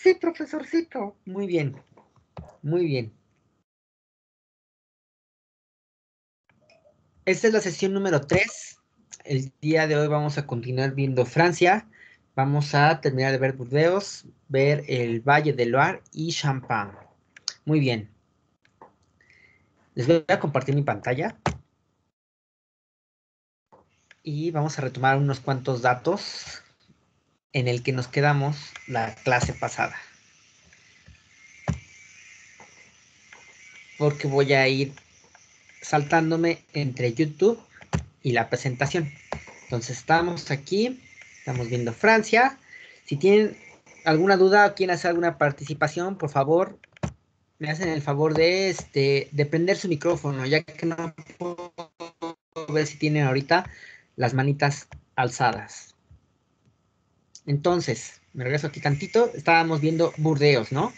Sí, profesorcito. Muy bien, muy bien. Esta es la sesión número 3. El día de hoy vamos a continuar viendo Francia. Vamos a terminar de ver Burdeos, ver el Valle del Loire y Champagne. Muy bien. Les voy a compartir mi pantalla. Y vamos a retomar unos cuantos datos en el que nos quedamos la clase pasada. Porque voy a ir saltándome entre YouTube y la presentación. Entonces estamos aquí, estamos viendo Francia. Si tienen alguna duda o quieren hacer alguna participación, por favor, me hacen el favor de prender su micrófono, ya que no puedo ver si tienen ahorita las manitas alzadas. Entonces, me regreso aquí tantito, estábamos viendo Burdeos, ¿no?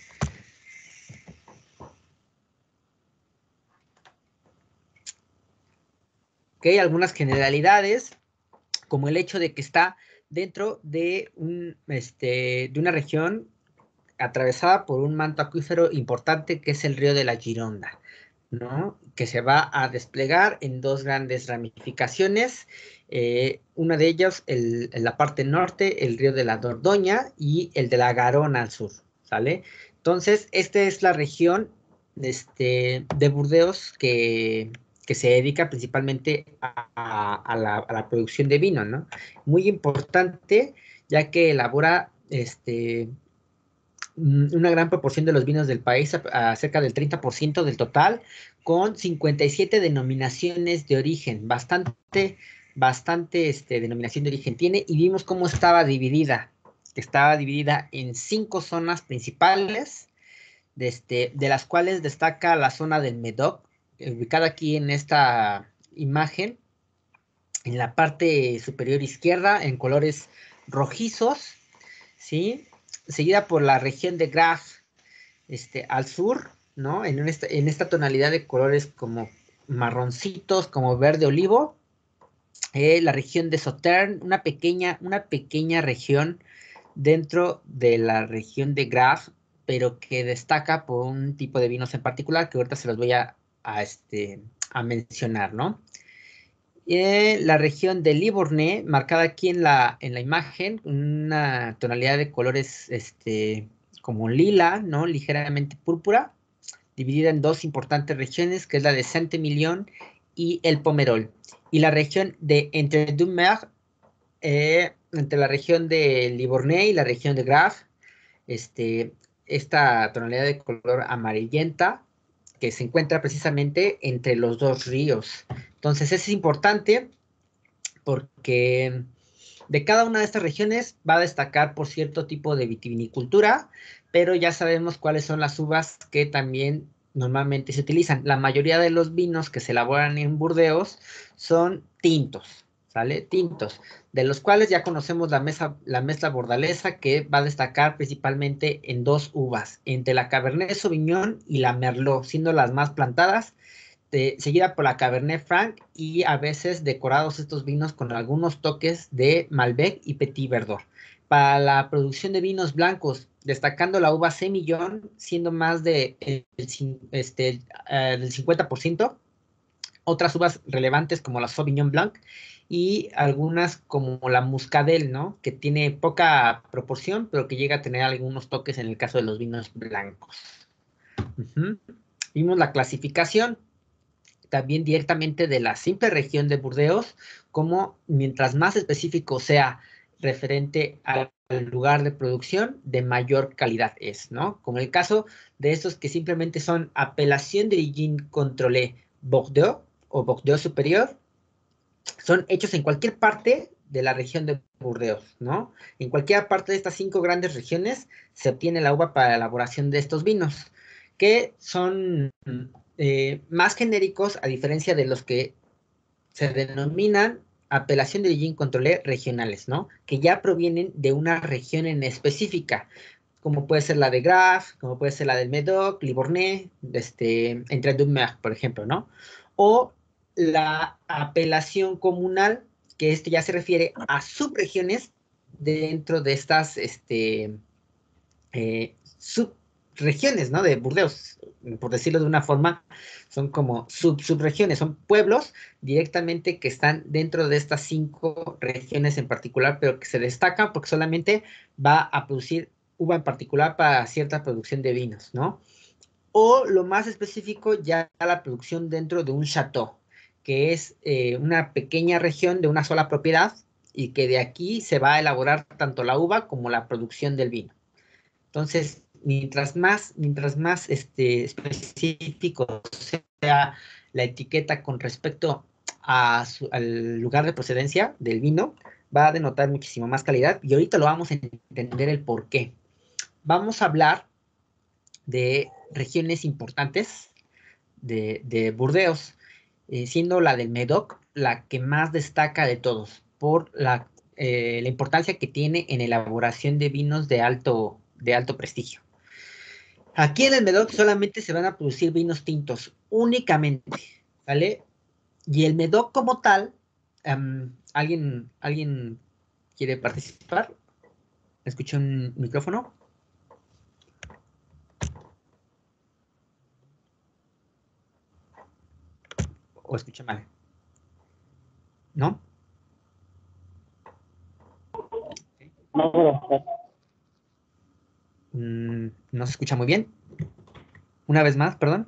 Ok, algunas generalidades, como el hecho de que está dentro de una región atravesada por un manto acuífero importante que es el río de la Gironda, ¿no? Que se va a desplegar en dos grandes ramificaciones. Una de ellas, en la parte norte, el río de la Dordoña y el de la Garona al sur, ¿sale? Entonces, esta es la región de Burdeos que se dedica principalmente a la producción de vino, ¿no? Muy importante, ya que elabora una gran proporción de los vinos del país, a cerca del 30% del total, con 57 denominaciones de origen, bastante denominación de origen tiene, y vimos cómo estaba dividida en 5 zonas principales, de las cuales destaca la zona del Medoc, ubicada aquí en esta imagen, en la parte superior izquierda, en colores rojizos, ¿sí? Seguida por la región de Graf, al sur, ¿no? En esta tonalidad de colores como marroncitos, como verde olivo, la región de Sauternes, una pequeña región dentro de la región de Graf, pero que destaca por un tipo de vinos en particular que ahorita se los voy a mencionar, ¿no? La región de Livorno, marcada aquí en la imagen, una tonalidad de colores como lila, ¿no? Ligeramente púrpura, dividida en dos importantes regiones, que es la de Saint-Emilion y el Pomerol. Y la región de Entre-deux-Mers, entre la región de Livorno y la región de Graf, esta tonalidad de color amarillenta, que se encuentra precisamente entre los dos ríos. Entonces, es importante porque de cada una de estas regiones va a destacar por cierto tipo de vitivinicultura, pero ya sabemos cuáles son las uvas que también normalmente se utilizan. La mayoría de los vinos que se elaboran en Burdeos son tintos, ¿sale? Tintos, de los cuales ya conocemos la mezcla bordalesa, que va a destacar principalmente en dos uvas, entre la Cabernet Sauvignon y la Merlot, siendo las más plantadas, seguida por la Cabernet Franc, y a veces decorados estos vinos con algunos toques de Malbec y Petit Verdot. Para la producción de vinos blancos, destacando la uva Semillon, siendo más del 50%, otras uvas relevantes como la Sauvignon Blanc y algunas como la Muscadel, ¿no? Que tiene poca proporción, pero que llega a tener algunos toques en el caso de los vinos blancos. Vimos la clasificación también directamente de la simple región de Burdeos, como mientras más específico sea referente al lugar de producción, de mayor calidad es, ¿no? Como el caso de estos que simplemente son Appellation d'Origine Contrôlée Bordeaux o Bordeaux Superior, son hechos en cualquier parte de la región de Burdeos, ¿no? En cualquier parte de estas 5 grandes regiones se obtiene la uva para la elaboración de estos vinos, que son más genéricos, a diferencia de los que se denominan apelación de origine controlé regionales, ¿no? Que ya provienen de una región en específica, como puede ser la de Graf, como puede ser la del Medoc, Livorno, Entre-deux-Mers, por ejemplo, ¿no? O la apelación comunal, que ya se refiere a subregiones dentro de estas subregiones, ¿no? De Burdeos, por decirlo de una forma, son como subregiones, son pueblos directamente que están dentro de estas 5 regiones en particular, pero que se destacan porque solamente va a producir uva en particular para cierta producción de vinos, ¿no? O lo más específico, ya la producción dentro de un chateau, que es una pequeña región de una sola propiedad y que de aquí se va a elaborar tanto la uva como la producción del vino. Entonces, mientras más específico sea la etiqueta con respecto al lugar de procedencia del vino, va a denotar muchísimo más calidad y ahorita lo vamos a entender el por qué. Vamos a hablar de regiones importantes de Burdeos, siendo la del Médoc la que más destaca de todos por la importancia que tiene en elaboración de vinos de alto prestigio. Aquí en el Médoc solamente se van a producir vinos tintos, únicamente, ¿vale? Y el Médoc como tal, ¿alguien quiere participar? ¿Escucha un micrófono? ¿O escucha mal? ¿No? No, pero, No se escucha muy bien. Una vez más, perdón.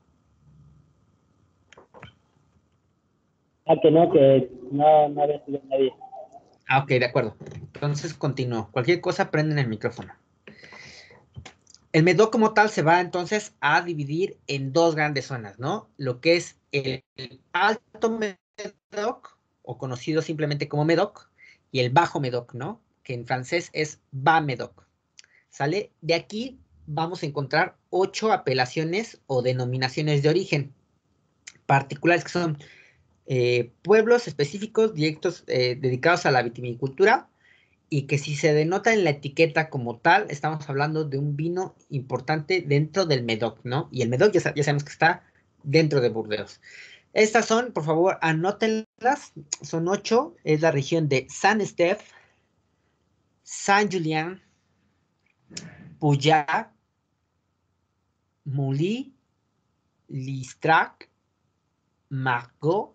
que no había sido nadie. Ah, ok, de acuerdo. Entonces continúo. Cualquier cosa, prenden el micrófono. El Médoc como tal se va entonces a dividir en 2 grandes zonas, ¿no? Lo que es el Alto Médoc, o conocido simplemente como Médoc, y el Bajo Médoc, ¿no? Que en francés es Bas Médoc. ¿Sale? De aquí vamos a encontrar 8 apelaciones o denominaciones de origen particulares que son pueblos específicos directos dedicados a la vitivinicultura y que si se denota en la etiqueta como tal, estamos hablando de un vino importante dentro del Médoc, ¿no? Y el Médoc ya sabemos que está dentro de Burdeos. Estas son, por favor, anótenlas, son 8, es la región de Saint-Estèphe, Saint-Julien, Pujat, Mouly, Listrac, Margaux,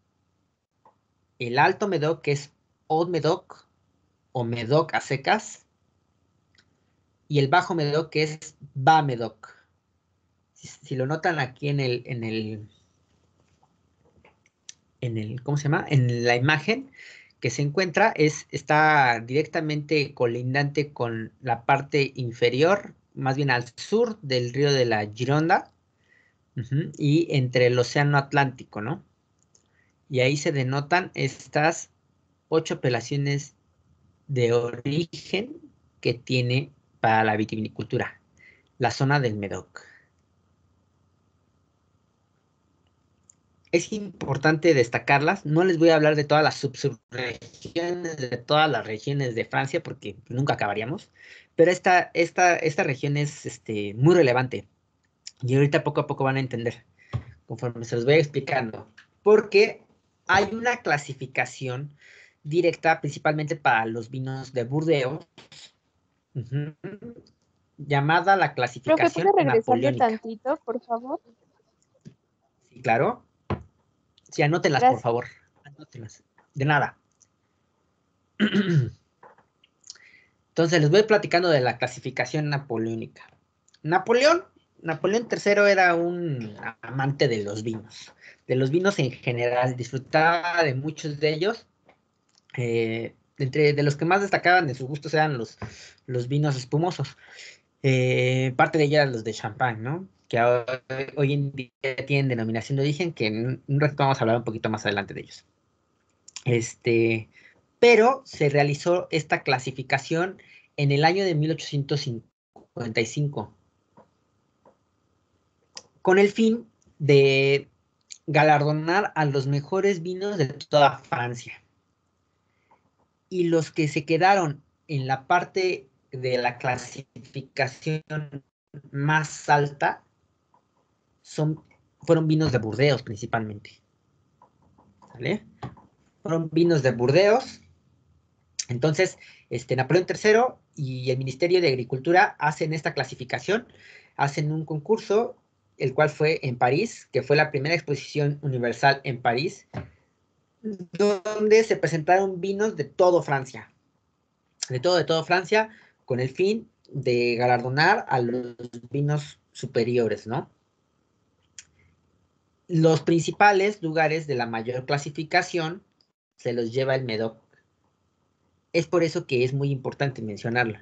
el Alto Médoc, que es Haut Médoc o Médoc a secas, y el Bajo Médoc, que es Bas Médoc. Si lo notan aquí ¿cómo se llama? En la imagen que se encuentra, está directamente colindante con la parte inferior, más bien al sur del río de la Gironda, y entre el océano Atlántico, ¿no? Y ahí se denotan estas 8 apelaciones de origen que tiene para la vitivinicultura, la zona del Médoc. Es importante destacarlas. No les voy a hablar de todas las subregiones, de todas las regiones de Francia, porque nunca acabaríamos. Pero esta región es muy relevante. Y ahorita poco a poco van a entender, conforme se los voy explicando. Porque hay una clasificación directa, principalmente para los vinos de Burdeos, llamada la Profe, clasificación ¿puede regresarle napoleónica. tantito, por favor? Sí, claro. Sí, anótenlas, por Gracias. favor. Anótenlas. De nada. Entonces, les voy platicando de la clasificación napoleónica. Napoleón, Napoleón III era un amante de los vinos en general, disfrutaba de muchos de ellos. De los que más destacaban de sus gustos eran los vinos espumosos. Parte de ellos eran los de champán, ¿no? Que hoy en día tienen denominación de origen, que en un ratito vamos a hablar un poquito más adelante de ellos. Pero se realizó esta clasificación en el año de 1855 con el fin de galardonar a los mejores vinos de toda Francia. Y los que se quedaron en la parte de la clasificación más alta fueron vinos de Burdeos principalmente. ¿Vale? Fueron vinos de Burdeos Entonces, Napoleón III y el Ministerio de Agricultura hacen esta clasificación, hacen un concurso, el cual fue en París, que fue la primera exposición universal en París, donde se presentaron vinos de todo Francia, de todo Francia, con el fin de galardonar a los vinos superiores, ¿no? Los principales lugares de la mayor clasificación se los lleva el Medoc. Es por eso que es muy importante mencionarlo,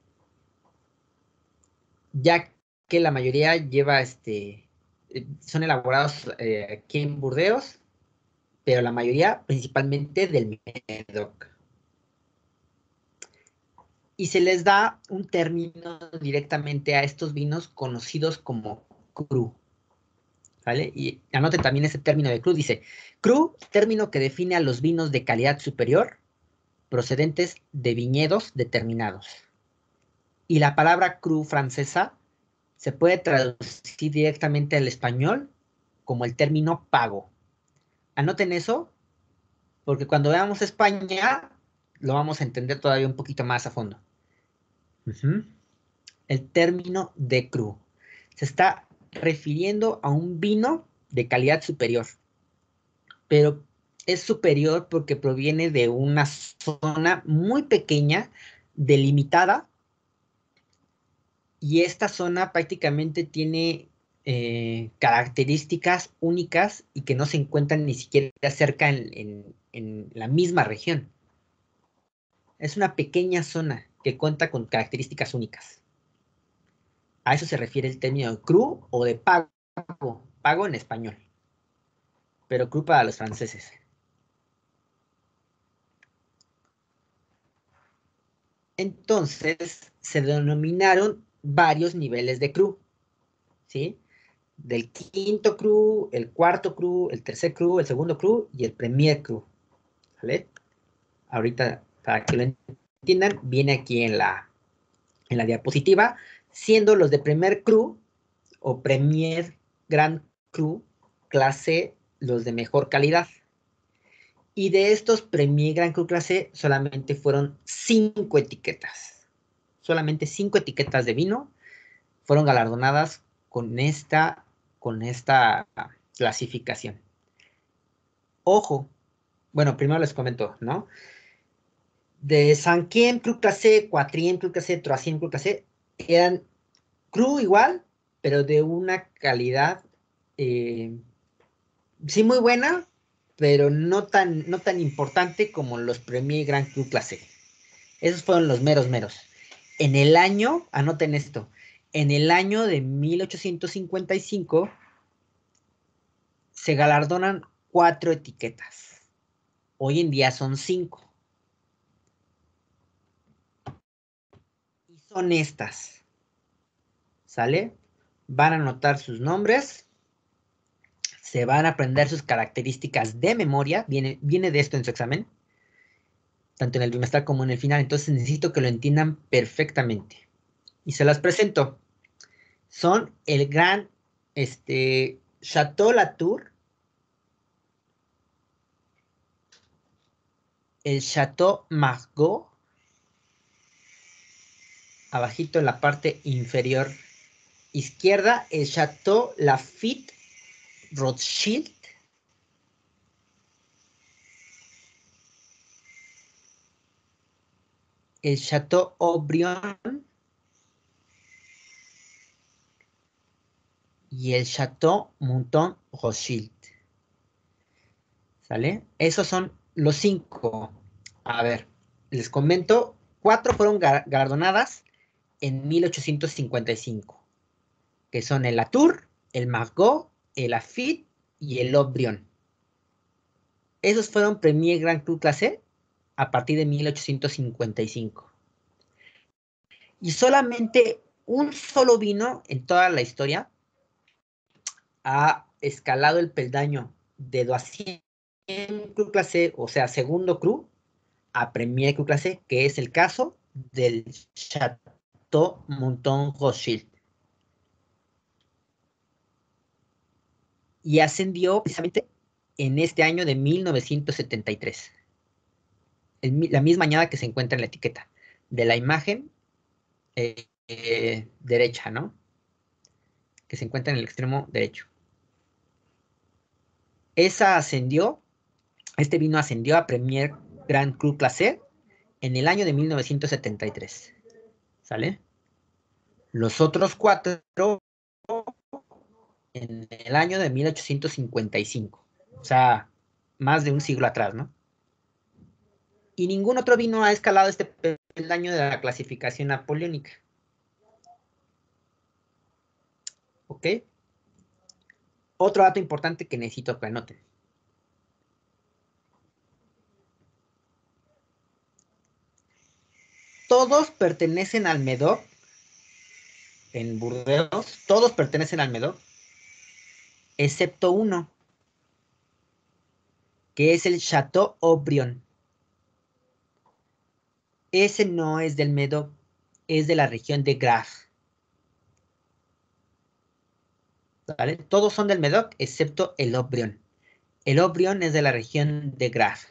ya que la mayoría lleva, son elaborados aquí en Burdeos, pero la mayoría principalmente del Medoc. Y se les da un término directamente a estos vinos conocidos como cru, ¿vale? Y anoten también ese término de cru, dice, cru, término que define a los vinos de calidad superior procedentes de viñedos determinados. Y la palabra cru francesa se puede traducir directamente al español como el término pago. Anoten eso, porque cuando veamos España, lo vamos a entender todavía un poquito más a fondo. El término de cru se está refiriendo a un vino de calidad superior, pero es superior porque proviene de una zona muy pequeña, delimitada, y esta zona prácticamente tiene características únicas y que no se encuentran ni siquiera cerca en la misma región. Es una pequeña zona que cuenta con características únicas. A eso se refiere el término cru o de pago, pago en español, pero cru para los franceses. Entonces se denominaron varios niveles de cru, ¿sí? Del quinto cru, el cuarto cru, el tercer cru, el segundo cru y el premier cru, ¿vale? Ahorita, para que lo entiendan, viene aquí en la diapositiva, siendo los de primer cru o premier grand cru clase los de mejor calidad. Y de estos Premier Grand Cru clase solamente fueron 5 etiquetas. Solamente 5 etiquetas de vino fueron galardonadas con esta clasificación. Ojo, bueno, primero les comento, ¿no? De Cinquième Cru clase, Quatrième Cru clase, Troisième Cru clase, eran cru igual, pero de una calidad, sí muy buena, pero no tan importante como los Premier Grand Cru clase. Esos fueron los meros meros. En el año, anoten esto, en el año de 1855 se galardonan 4 etiquetas. Hoy en día son 5. Y son estas. ¿Sale? Van a anotar sus nombres. Se van a aprender sus características de memoria. Viene de esto en su examen. Tanto en el bimestral como en el final. Entonces necesito que lo entiendan perfectamente. Y se las presento. Son el gran Chateau Latour, el Chateau Margaux, abajito en la parte inferior izquierda, el Chateau Lafite Rothschild, el Chateau Aubrion y el Chateau Mouton Rothschild. ¿Sale? Esos son los 5. A ver, les comento, 4 fueron galardonadas en 1855, que son el Latour, el Margaux, el Lafite y el Aubrion. Esos fueron Premier Grand Cru clase a partir de 1855. Y solamente un solo vino en toda la historia ha escalado el peldaño de Doisien Cru clase, o sea, segundo cru, a Premier Cru clase, que es el caso del Chateau Mouton Rothschild. Y ascendió precisamente en este año de 1973. la misma añada que se encuentra en la etiqueta de la imagen derecha, ¿no? Que se encuentra en el extremo derecho. Este vino ascendió a Premier Grand Cru Classé en el año de 1973. ¿Sale? Los otros 4 en el año de 1855. O sea, más de un siglo atrás, ¿no? Y ningún otro vino ha escalado este peldaño de la clasificación napoleónica. ¿Ok? Otro dato importante que necesito que anoten. Todos pertenecen al Médoc, en Burdeos, todos pertenecen al Médoc, excepto uno, que es el Chateau Aubrion. Ese no es del Médoc, es de la región de Graf. ¿Vale? Todos son del Médoc, excepto el Aubrion. El Aubrion es de la región de Graf.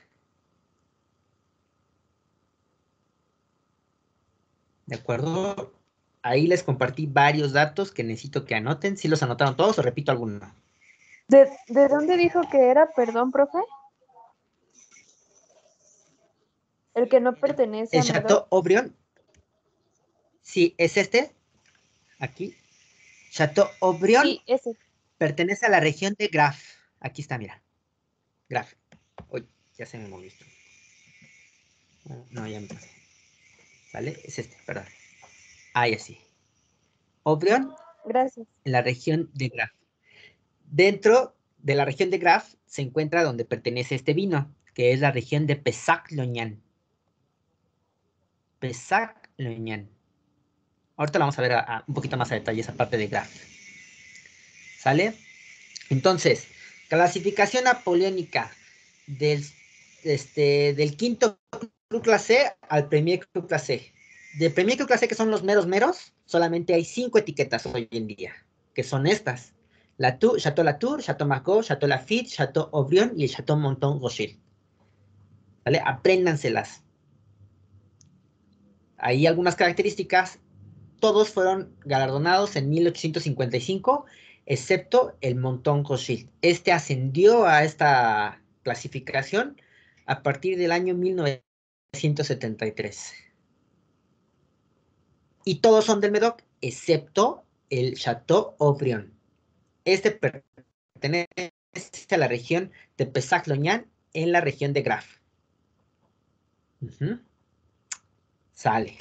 ¿De acuerdo? Ahí les compartí varios datos que necesito que anoten. ¿Sí los anotaron todos o repito alguno? ¿De dónde dijo que era, perdón, profe? El que no pertenece El a Chateau Medoc. Aubrion, sí, es este, aquí. Chateau Aubrion Sí, ese. pertenece a la región de Graf. Aquí está, mira. Graf. Uy, ya se me movió esto. No, ya me pasé. ¿Vale? Es este, perdón. Ahí así. Aubrion, Gracias. en la región de Graf. Dentro de la región de Graf se encuentra donde pertenece este vino, que es la región de Pessac-Lognan. Pessac-Lognan. Ahorita lo vamos a ver un poquito más a detalle esa parte de Graf. ¿Sale? Entonces, clasificación napoleónica del quinto Cru Classé al Premier Cru Classé. De Premier Cru Classé, que son los meros meros, solamente hay 5 etiquetas hoy en día, que son estas. Chateau Latour, Chateau Margaux, Chateau Lafite, Chateau Aubrion y el Chateau Monton Rothschild. ¿Vale? Apréndanselas. Hay algunas características. Todos fueron galardonados en 1855, excepto el Monton Rothschild. Este ascendió a esta clasificación a partir del año 1973. Y todos son del Médoc, excepto el Chateau Aubrion. Este pertenece a la región de Pessac-Lognan, en la región de Graf. Sale.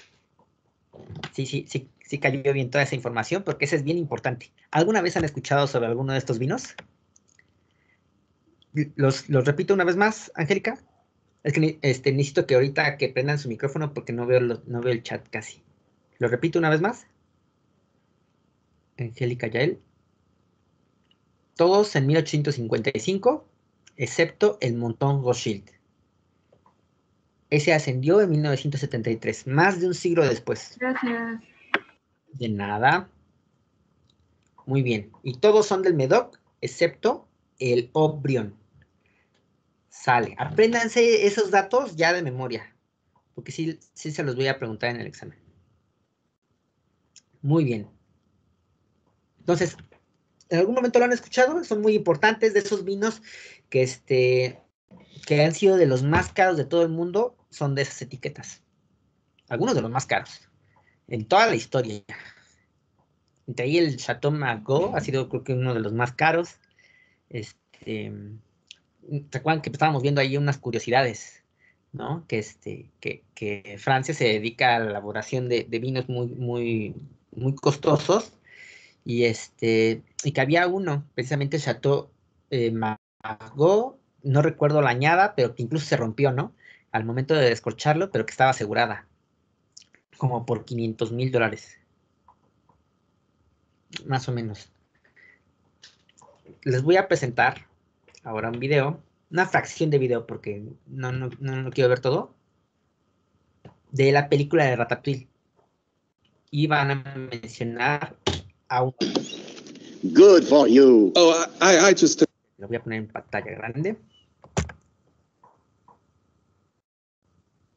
Sí cayó bien toda esa información, porque esa es bien importante. ¿Alguna vez han escuchado sobre alguno de estos vinos? ¿Los repito una vez más, Angélica? Es que necesito que ahorita que prendan su micrófono porque no veo el chat casi. ¿Lo repito una vez más? Angélica Yael. Todos en 1855, excepto el Monton Rothschild. Ese ascendió en 1973, más de un siglo después. Gracias. De nada. Muy bien. Y todos son del Médoc, excepto el Aubrion. Sale. Apréndanse esos datos ya de memoria, porque sí se los voy a preguntar en el examen. Muy bien. Entonces, ¿en algún momento lo han escuchado? Son muy importantes, de esos vinos que han sido de los más caros de todo el mundo, son de esas etiquetas. Algunos de los más caros en toda la historia. Entre ahí el Chateau Margaux ha sido, creo que, uno de los más caros. ¿Se acuerdan que estábamos viendo ahí unas curiosidades? ¿No? Que Francia se dedica a la elaboración de vinos muy, muy, muy costosos, y que había uno, precisamente el Chateau Margaux, no recuerdo la añada, pero que incluso se rompió, ¿no? Al momento de descorcharlo, pero que estaba asegurada, como por $500,000, más o menos. Les voy a presentar ahora un video, una fracción de video, porque no quiero ver todo, de la película de Ratatouille. Y van a mencionar a un... Good for you. Oh, I just... Lo voy a poner en pantalla grande.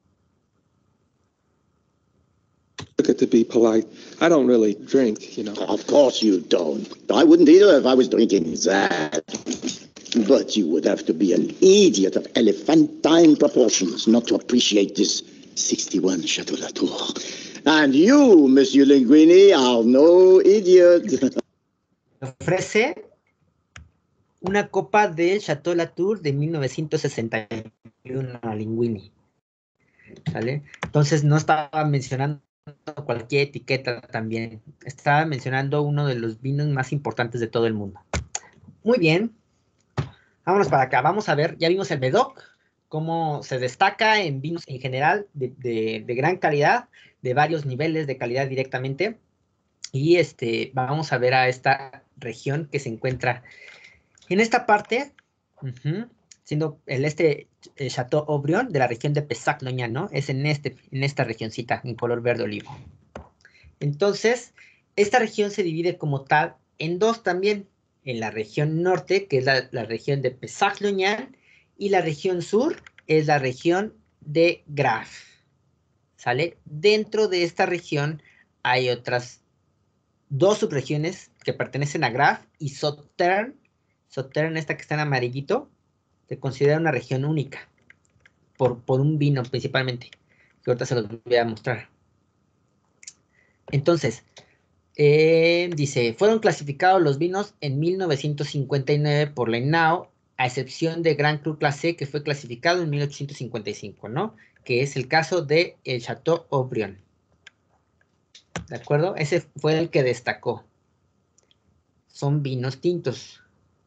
to be polite. I don't really drink, you know. Of course you don't. I wouldn't either if I was drinking that. But you would have to be an idiot of elephantine proportions not to appreciate this 61 Chateau Latour. And you, Monsieur Linguini, are no idiot. Ofrece una copa del Chateau Latour de 1961 a Linguini. ¿Sale? Entonces no estaba mencionando cualquier etiqueta también. Estaba mencionando uno de los vinos más importantes de todo el mundo. Muy bien. Vámonos para acá. Vamos a ver, ya vimos el Medoc, cómo se destaca en vinos en general de gran calidad, de varios niveles de calidad directamente. Y vamos a ver a esta región que se encuentra en esta parte, siendo el Chateau Aubrion de la región de Pessac-Lognan, ¿no? Es en esta regioncita, en color verde olivo. Entonces, esta región se divide como tal en dos también, en la región norte, que es la región de Pessac-Lognan, y la región sur es la región de Graf, ¿sale? Dentro de esta región hay otras dos subregiones que pertenecen a Graf y Sauternes. Sauternes, esta que está en amarillito, se considera una región única, por un vino principalmente, que ahorita se los voy a mostrar. Entonces, dice, fueron clasificados los vinos en 1959 por la INAO, a excepción de Grand Cru Classé, que fue clasificado en 1855, ¿no? Que es el caso de el Chateau Aubrion. ¿De acuerdo? Ese fue el que destacó. Son vinos tintos.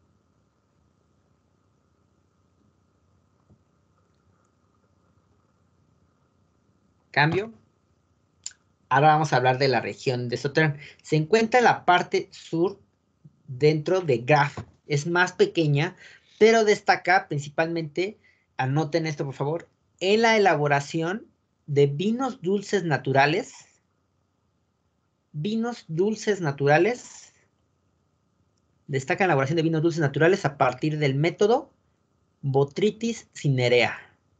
Cambio. Ahora vamos a hablar de la región de Sauternes. Se encuentra en la parte sur dentro de Graf. Es más pequeña, pero destaca principalmente, anoten esto por favor, en la elaboración de vinos dulces naturales. Vinos dulces naturales. Destaca en la elaboración de vinos dulces naturales a partir del método Botrytis cinerea.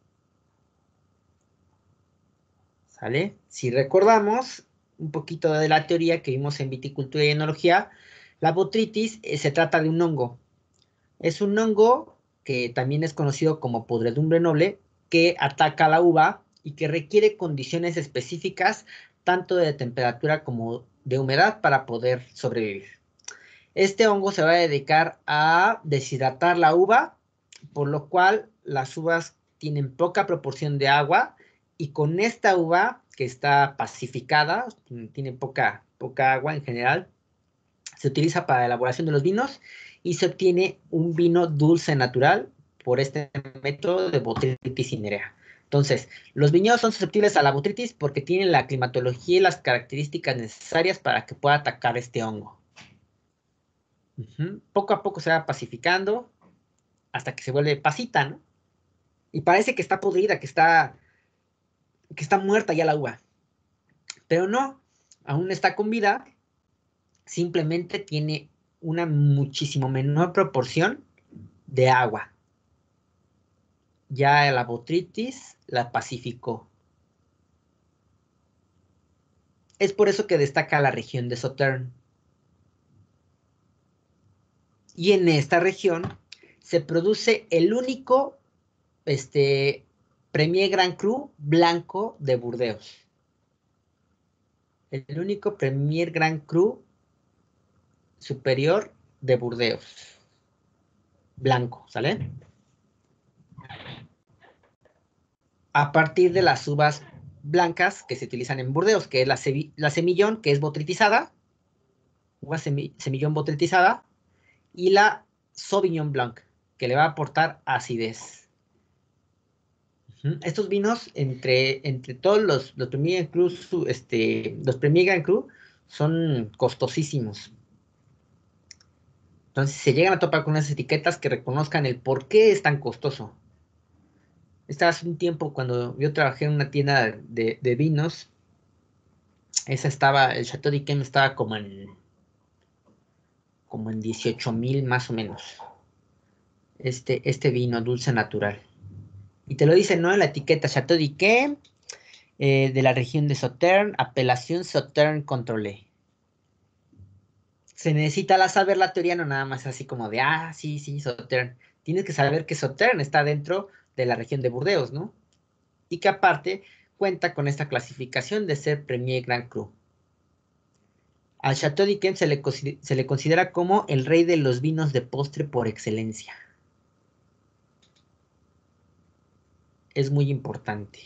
¿Sale? Si recordamos un poquito de la teoría que vimos en viticultura y enología, la botrytis se trata de un hongo. Es un hongo que también es conocido como podredumbre noble, que ataca la uva y que requiere condiciones específicas, tanto de temperatura como de humedad, para poder sobrevivir. Este hongo se va a dedicar a deshidratar la uva, por lo cual las uvas tienen poca proporción de agua, y con esta uva que está pacificada, tiene poca agua en general, se utiliza para la elaboración de los vinos y se obtiene un vino dulce natural por este método de Botrytis cinerea. Entonces, los viñedos son susceptibles a la botrytis porque tienen la climatología y las características necesarias para que pueda atacar este hongo. Poco a poco se va pacificando hasta que se vuelve pasita, ¿no? Y parece que está podrida, que está muerta ya la uva. Pero no, aún está con vida, simplemente tiene una muchísimo menor proporción de agua. Ya la botrytis la pacificó. Es por eso que destaca la región de Sauternes. Y en esta región se produce el único Premier Grand Cru blanco de Burdeos. El único Premier Grand Cru superior de Burdeos. Blanco, ¿sale? A partir de las uvas blancas que se utilizan en Burdeos, que es la semillón, que es botrytizada, uva semillón botrytizada, y la Sauvignon Blanc, que le va a aportar acidez. Estos vinos, entre todos los Premier Cru, los Premier Grand Cru, son costosísimos. Entonces, se llegan a topar con unas etiquetas que reconozcan el por qué es tan costoso. Hace un tiempo, cuando yo trabajé en una tienda de vinos, el Chateau d'Yquem estaba como en 18,000 más o menos. Este vino dulce natural. Y te lo dicen, ¿no? En la etiqueta Chateau d'Yquem, de la región de Sauternes, apelación Sauternes controlé. Se necesita saber la teoría, no nada más así como de, sí, Sauternes. Tienes que saber que Sauternes está dentro de la región de Burdeos, ¿no? Y que aparte cuenta con esta clasificación de ser Premier Grand Cru. Al Chateau d'Yquem se le considera como el rey de los vinos de postre por excelencia. Es muy importante.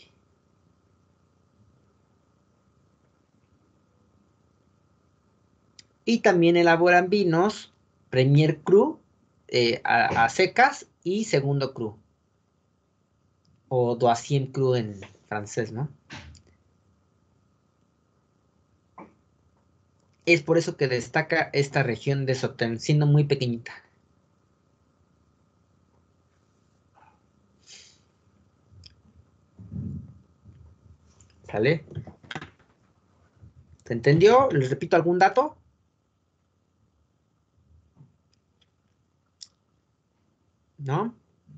Y también elaboran vinos Premier Cru a secas y segundo cru. O Deuxième Cru en francés, ¿no? Es por eso que destaca esta región de Sauternes, siendo muy pequeñita. ¿Sale? ¿Se entendió? ¿Les repito algún dato? ¿No?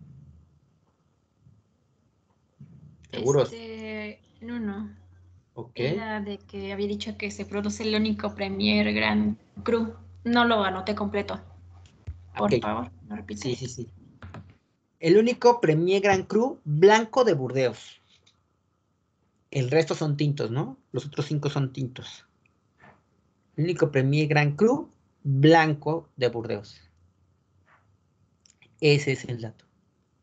¿Seguros? No. Ok. Era de que había dicho que se produce el único Premier Grand Cru. No lo anoté completo. Por Ok. favor, lo repite. Sí. El único Premier Grand Cru blanco de Burdeos. El resto son tintos, ¿no? Los otros 5 son tintos. El único Premier Grand Cru blanco de Burdeos. Ese es el dato.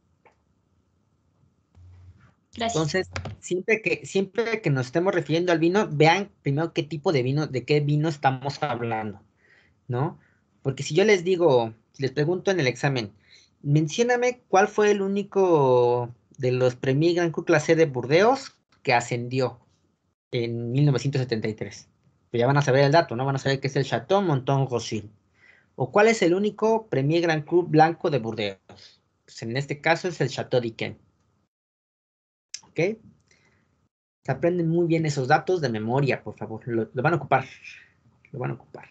Gracias. Entonces, siempre que nos estemos refiriendo al vino, vean primero qué tipo de vino, de qué vino estamos hablando, ¿no? Porque si yo les digo, les pregunto en el examen, mencióname cuál fue el único de los Premier Grand Cru Classé de Burdeos que ascendió en 1973. Pues ya van a saber el dato, ¿no? Van a saber que es el Chateau Monton Rothschild. ¿O cuál es el único Premier Grand Cru blanco de Burdeos? Pues en este caso es el Chateau d'Yquem. ¿Ok? Se aprenden muy bien esos datos de memoria, por favor. Lo van a ocupar. Lo van a ocupar.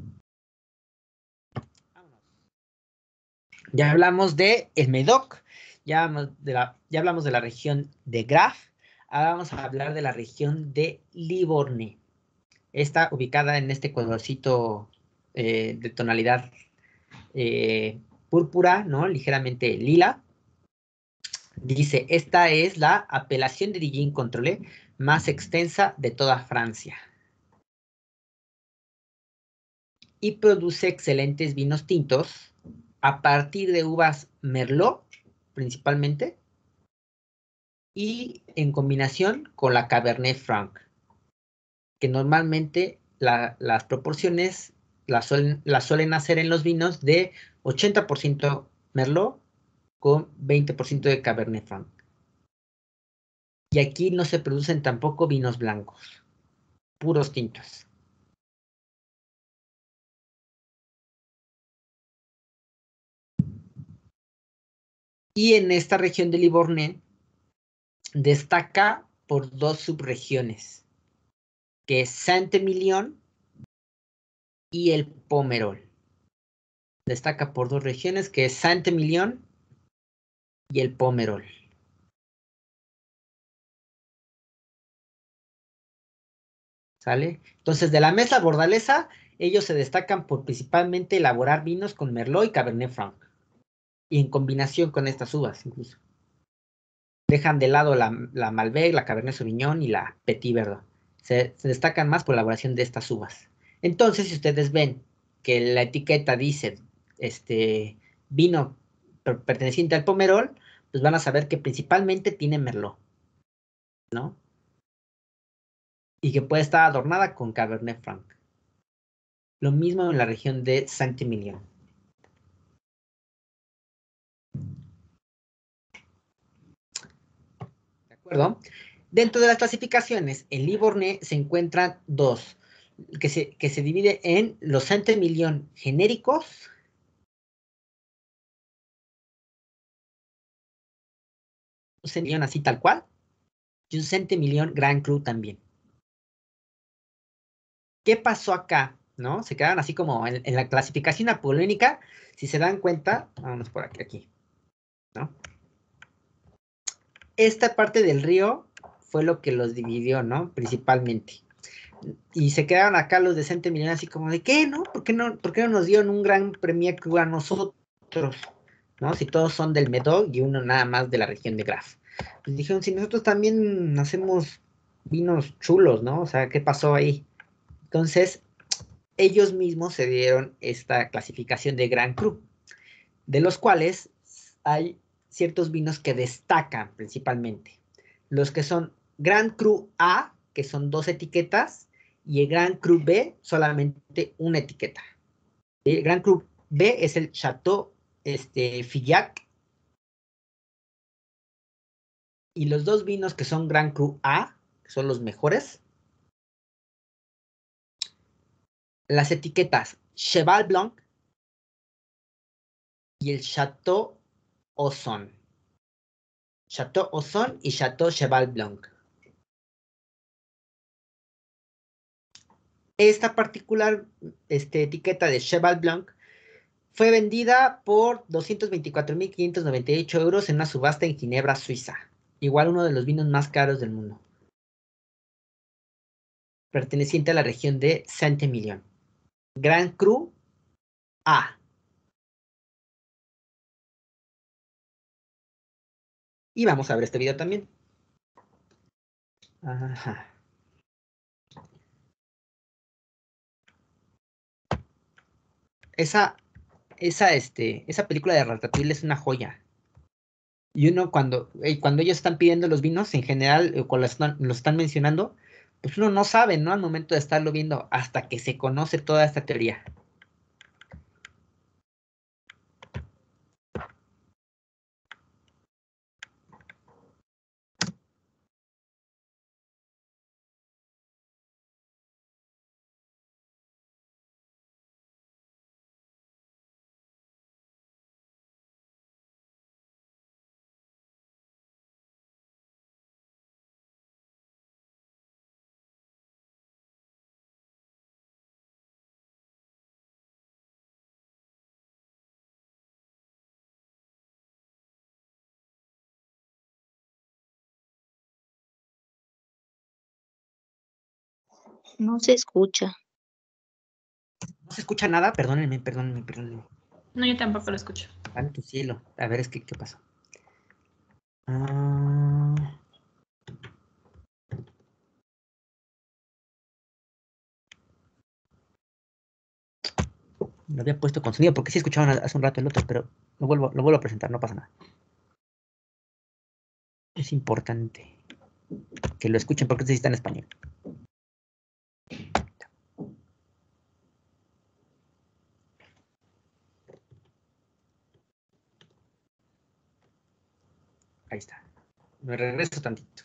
Ya hablamos de el Medoc. Ya hablamos de la región de Graf. Ahora vamos a hablar de la región de Livorno. Está ubicada en este colorcito de tonalidad púrpura, ¿no? Ligeramente lila. Dice, esta es la apelación de Dijon Controlé más extensa de toda Francia. Y produce excelentes vinos tintos a partir de uvas Merlot, principalmente, y en combinación con la Cabernet Franc, que normalmente las proporciones las suelen hacer en los vinos de 80% Merlot con 20% de Cabernet Franc. Y aquí no se producen tampoco vinos blancos, puros tintos. Y en esta región de Livorno destaca por 2 subregiones, que es Saint-Emilion y el Pomerol. Destaca por 2 regiones, que es Saint-Emilion y el Pomerol. ¿Sale? Entonces, de la mesa bordalesa, ellos se destacan por principalmente elaborar vinos con Merlot y Cabernet Franc. Y en combinación con estas uvas, incluso. Dejan de lado la Malbec, la Cabernet Sauvignon y la Petit Verdot. Se destacan más por la elaboración de estas uvas. Entonces, si ustedes ven que la etiqueta dice vino perteneciente al Pomerol, pues van a saber que principalmente tiene Merlot, ¿no? Y que puede estar adornada con Cabernet Franc. Lo mismo en la región de Saint-Emilion. ¿De acuerdo? Dentro de las clasificaciones, en Livorno se encuentran 2, que se divide en los Saint-Emilion genéricos un Saint-Emilion así tal cual, y un Saint-Emilion Grand Cru también. ¿Qué pasó acá? ¿No? Se quedaron así como en la clasificación apolónica, si se dan cuenta, vámonos por aquí, ¿no? Esta parte del río fue lo que los dividió, ¿no? Principalmente. Y se quedaron acá los de Saint-Emilion así como de, ¿qué, no? ¿Por qué no nos dieron un gran Premier Cru a nosotros? ¿No? Si todos son del Médoc y uno nada más de la región de Graf. Pues dijeron, si nosotros también hacemos vinos chulos, ¿no? O sea, ¿qué pasó ahí? Entonces, ellos mismos se dieron esta clasificación de Grand Cru, de los cuales hay ciertos vinos que destacan principalmente. Los que son Grand Cru A, que son 2 etiquetas, y el Grand Cru B, solamente una etiqueta. El Grand Cru B es el Chateau Fillac. Y los 2 vinos que son Grand Cru A, que son los mejores, las etiquetas Cheval Blanc y el Chateau Ozon. Chateau Ozon y Chateau Cheval Blanc. Esta particular etiqueta de Cheval Blanc fue vendida por 224.598 euros en una subasta en Ginebra, Suiza. Igual uno de los vinos más caros del mundo. Perteneciente a la región de Saint-Emilion. Grand Cru A. Y vamos a ver este video también. Ajá. Esa película de Ratatouille es una joya. Y uno cuando ellos están pidiendo los vinos, en general, cuando lo están mencionando, pues uno no sabe, ¿no? Al momento de estarlo viendo, hasta que se conoce toda esta teoría. No se escucha. No se escucha nada, perdónenme. No, yo tampoco lo escucho. Santo cielo. A ver, ¿qué pasó? Lo había puesto con sonido porque sí escuchaban hace un rato el otro, pero lo vuelvo a presentar, no pasa nada. Es importante que lo escuchen porque este sí está en español. Ahí está. Me regreso tantito.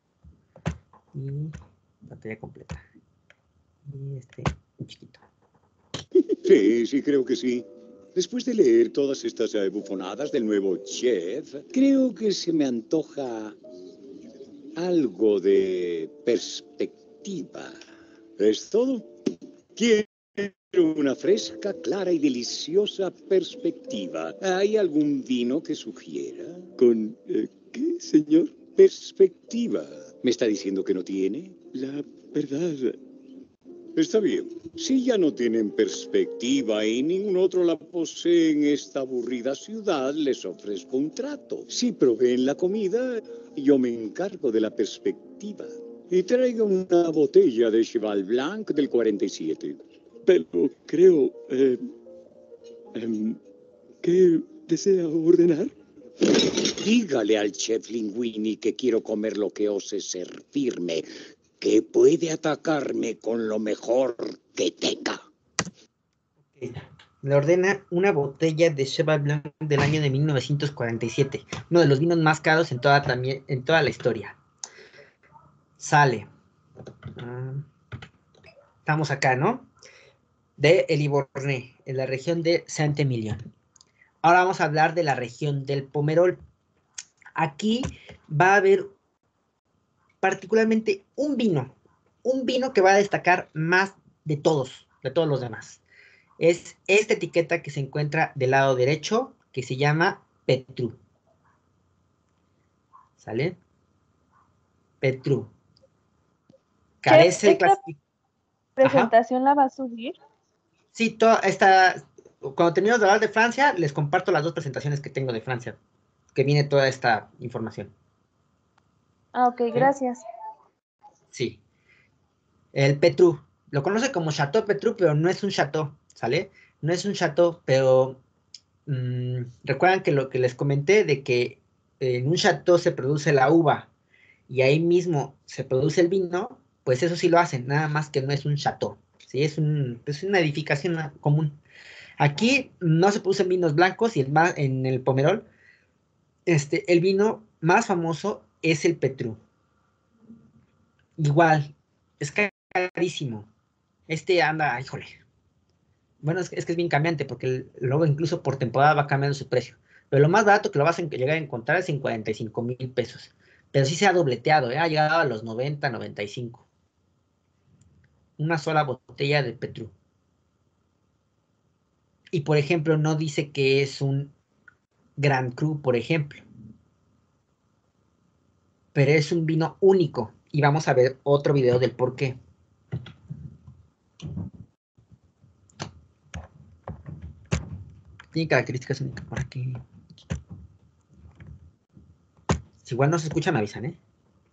Y pantalla completa. Y un chiquito. Sí, creo que sí. Después de leer todas estas bufonadas del nuevo chef, creo que se me antoja algo de perspectiva. ¿Es todo? Quiero una fresca, clara y deliciosa perspectiva. ¿Hay algún vino que sugiera? ¿Con qué, señor? Perspectiva. ¿Me está diciendo que no tiene? La verdad... Está bien. Si ya no tienen perspectiva y ningún otro la posee en esta aburrida ciudad, les ofrezco un trato. Si proveen la comida, yo me encargo de la perspectiva. Y traigo una botella de Cheval Blanc del 47. Pero creo... ¿qué desea ordenar? Dígale al chef Linguini que quiero comer lo que ose servirme, que puede atacarme con lo mejor que tenga. Le ordena una botella de Cheval Blanc del año de 1947, uno de los vinos más caros en toda la historia. Sale. Estamos acá, ¿no? De El Livorné, en la región de Saint-Emilion. Ahora vamos a hablar de la región del Pomerol. Aquí va a haber particularmente un vino que va a destacar más de todos los demás. Es esta etiqueta que se encuentra del lado derecho, que se llama Petrus. ¿Sale? Petrus. Carece de ¿esta clasificación. presentación la va a subir? Sí, cuando terminemos de hablar de Francia, les comparto las 2 presentaciones que tengo de Francia, que viene toda esta información. Ah, ok, gracias. Sí. El Petrus. Lo conoce como Chateau Petrus, pero no es un chateau, ¿sale? No es un chateau, pero recuerdan que lo que les comenté de que en un chateau se produce la uva y ahí mismo se produce el vino, pues eso sí lo hacen, nada más que no es un chateau, ¿sí? Es una edificación común. Aquí no se producen vinos blancos y en el Pomerol, el vino más famoso es el Petrus. Igual, es carísimo. Anda, híjole. Bueno, es que es bien cambiante, porque luego incluso por temporada va cambiando su precio. Pero lo más barato que lo vas a llegar a encontrar es en 45,000 pesos. Pero sí se ha dobleteado, ha llegado a los 90, 95. Una sola botella de Petrus. Y por ejemplo, no dice que es un Grand Cru, por ejemplo. Pero es un vino único. Y vamos a ver otro video del por qué. Tiene características únicas por aquí. Si igual no se escucha, me avisan, ¿eh?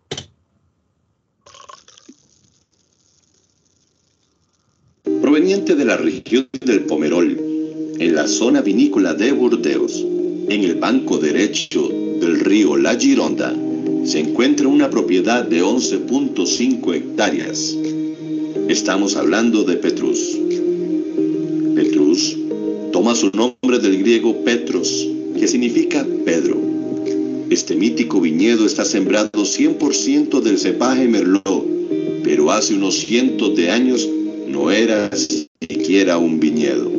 Proveniente de la región del Pomerol, en la zona vinícola de Burdeos, en el banco derecho del río La Gironda, se encuentra una propiedad de 11.5 hectáreas. Estamos hablando de Petrus. Petrus toma su nombre del griego Petros, que significa Pedro. Este mítico viñedo está sembrado 100% del cepaje Merlot, pero hace unos cientos de años no era siquiera un viñedo.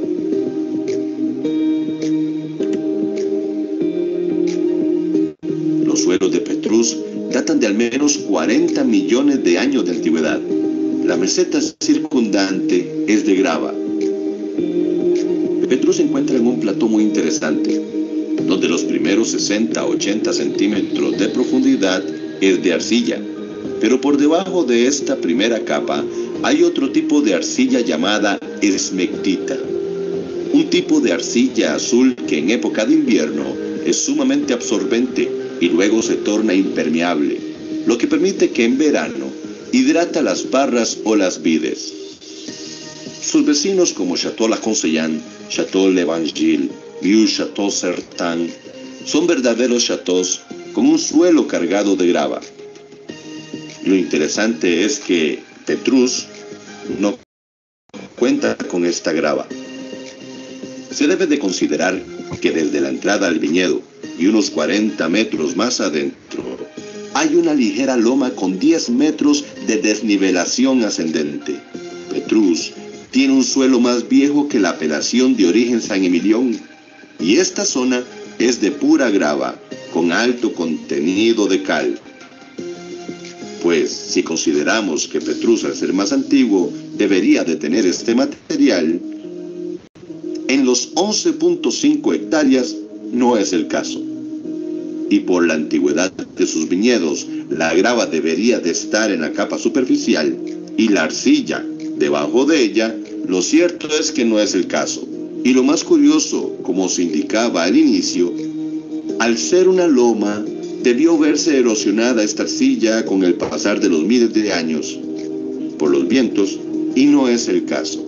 Los suelos de Petrus datan de al menos 40 millones de años de antigüedad. La meseta circundante es de grava. Petrus se encuentra en un plató muy interesante, donde los primeros 60 a 80 centímetros de profundidad es de arcilla, pero por debajo de esta primera capa hay otro tipo de arcilla llamada esmectita, un tipo de arcilla azul que en época de invierno es sumamente absorbente y luego se torna impermeable, lo que permite que en verano hidrata las parras o las vides. Sus vecinos como Château La Conseillan, Château l'Evangile, Vieux Château Certain son verdaderos chateaux con un suelo cargado de grava. Lo interesante es que Petrus no cuenta con esta grava. Se debe de considerar que desde la entrada al viñedo y unos 40 metros más adentro hay una ligera loma con 10 metros de desnivelación ascendente. Petrus tiene un suelo más viejo que la apelación de origen San Emilión, y esta zona es de pura grava, con alto contenido de cal. Pues, si consideramos que Petrus, al ser más antiguo, debería de tener este material, en los 11.5 hectáreas no es el caso. Y por la antigüedad de sus viñedos, la grava debería de estar en la capa superficial y la arcilla debajo de ella. Lo cierto es que no es el caso. Y lo más curioso, como se indicaba al inicio, al ser una loma, debió verse erosionada esta arcilla con el pasar de los miles de años por los vientos, y no es el caso.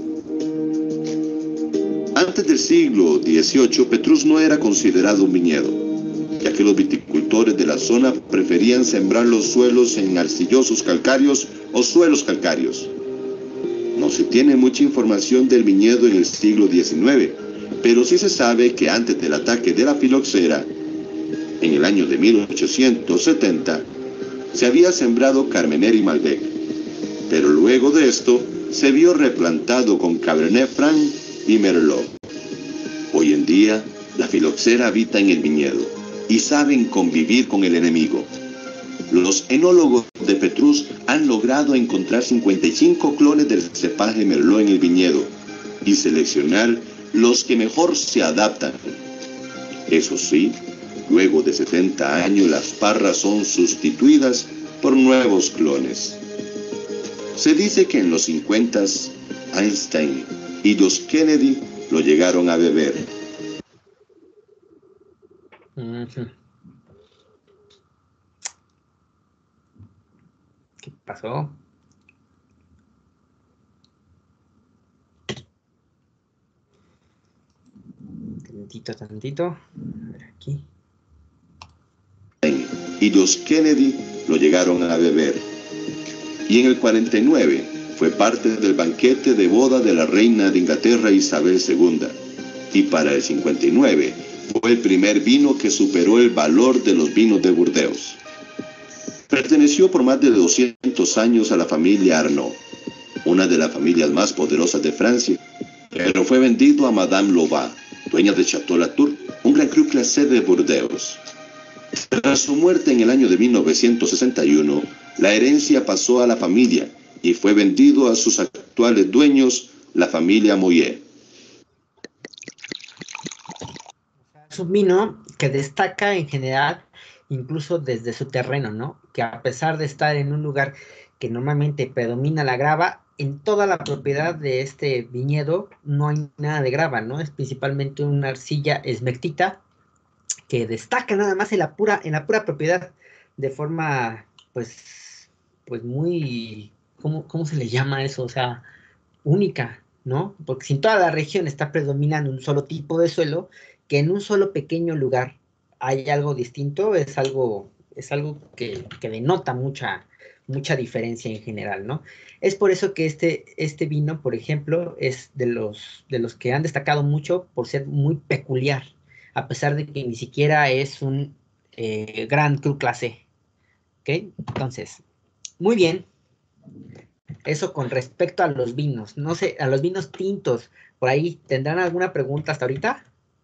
Antes del siglo XVIII, Petrus no era considerado un viñedo, ya que los viticultores de la zona preferían sembrar los suelos en arcillosos calcáreos o suelos calcáreos. No se tiene mucha información del viñedo en el siglo XIX, pero sí se sabe que antes del ataque de la filoxera, en el año de 1870, se había sembrado Carmener y Malbec, pero luego de esto se vio replantado con Cabernet Franc y Merlot. Hoy en día, la filoxera habita en el viñedo y saben convivir con el enemigo. Los enólogos de Petrus han logrado encontrar 55 clones del cepaje Merlot en el viñedo y seleccionar los que mejor se adaptan. Eso sí, luego de 70 años las parras son sustituidas por nuevos clones. Se dice que en los 50 Einstein y los Kennedy lo llegaron a beber. ¿Qué pasó? Tantito. A ver aquí. Y los Kennedy lo llegaron a beber. Y en el 49 fue parte del banquete de boda de la reina de Inglaterra Isabel II. Y para el 59 fue el primer vino que superó el valor de los vinos de Burdeos. Perteneció por más de 200 años a la familia Arnaud, una de las familias más poderosas de Francia, pero fue vendido a Madame Louvat, dueña de Château Latour, un gran cru classé de Burdeos. Tras su muerte en el año de 1961, la herencia pasó a la familia y fue vendido a sus actuales dueños, la familia Moyer. Es un vino que destaca en general, incluso desde su terreno, ¿no? Que a pesar de estar en un lugar que normalmente predomina la grava, en toda la propiedad de este viñedo no hay nada de grava, ¿no? Es principalmente una arcilla esmectita que destaca nada más en la pura propiedad, de forma, pues muy, ¿cómo se le llama eso? O sea, única, ¿no? Porque si en toda la región está predominando un solo tipo de suelo, que en un solo pequeño lugar hay algo distinto, es algo que denota mucha diferencia en general, ¿no? Es por eso que este vino, por ejemplo, es de los que han destacado mucho por ser muy peculiar, a pesar de que ni siquiera es un gran cru clase, ¿ok? Entonces, muy bien. Eso con respecto a los vinos. No sé, a los vinos tintos. Por ahí, ¿tendrán alguna pregunta hasta ahorita?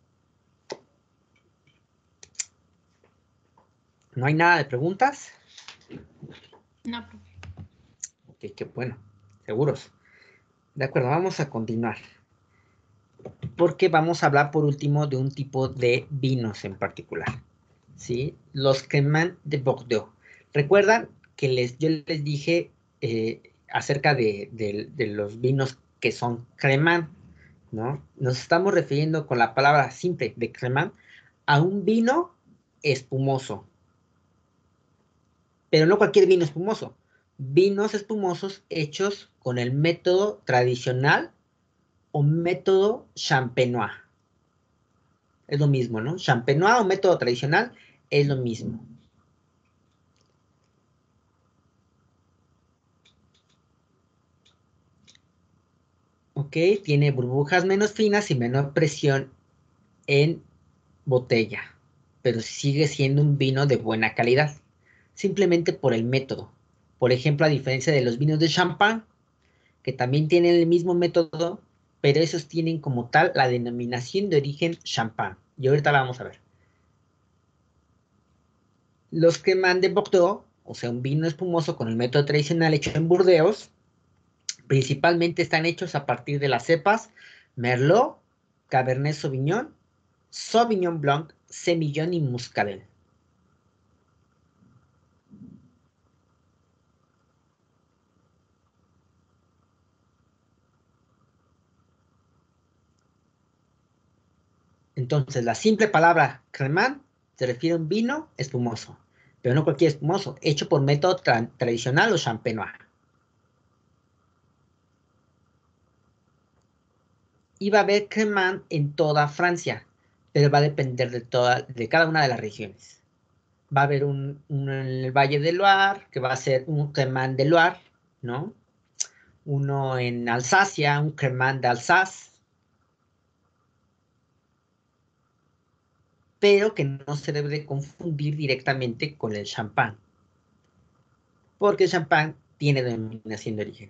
¿No hay nada de preguntas? No, profe. Ok, qué bueno. Seguros. De acuerdo, vamos a continuar. Porque vamos a hablar por último de un tipo de vinos en particular. ¿Sí? Los Cremant de Bordeaux. ¿Recuerdan que yo les dije acerca de los vinos que son Cremant, ¿no? Nos estamos refiriendo con la palabra simple de Cremant a un vino espumoso. Pero no cualquier vino espumoso. Vinos espumosos hechos con el método tradicional o método champenois. Es lo mismo, ¿no? Champenois o método tradicional es lo mismo. Ok, tiene burbujas menos finas y menor presión en botella, pero sigue siendo un vino de buena calidad, simplemente por el método. Por ejemplo, a diferencia de los vinos de champán, que también tienen el mismo método, pero esos tienen como tal la denominación de origen champán. Y ahorita la vamos a ver. Los Cremant de Bordeaux, o sea, un vino espumoso con el método tradicional hecho en Burdeos, principalmente están hechos a partir de las cepas Merlot, Cabernet Sauvignon, Sauvignon Blanc, Semillon y Muscadet. Entonces, la simple palabra Cremant se refiere a un vino espumoso, pero no cualquier espumoso, hecho por método tradicional o champenois. Y va a haber Cremant en toda Francia, pero va a depender de cada una de las regiones. Va a haber uno en el Valle del Loire, que va a ser un Cremant de Loire, ¿no? Uno en Alsacia, un Cremant de Alsace, pero que no se debe de confundir directamente con el champán, porque el champán tiene denominación de origen.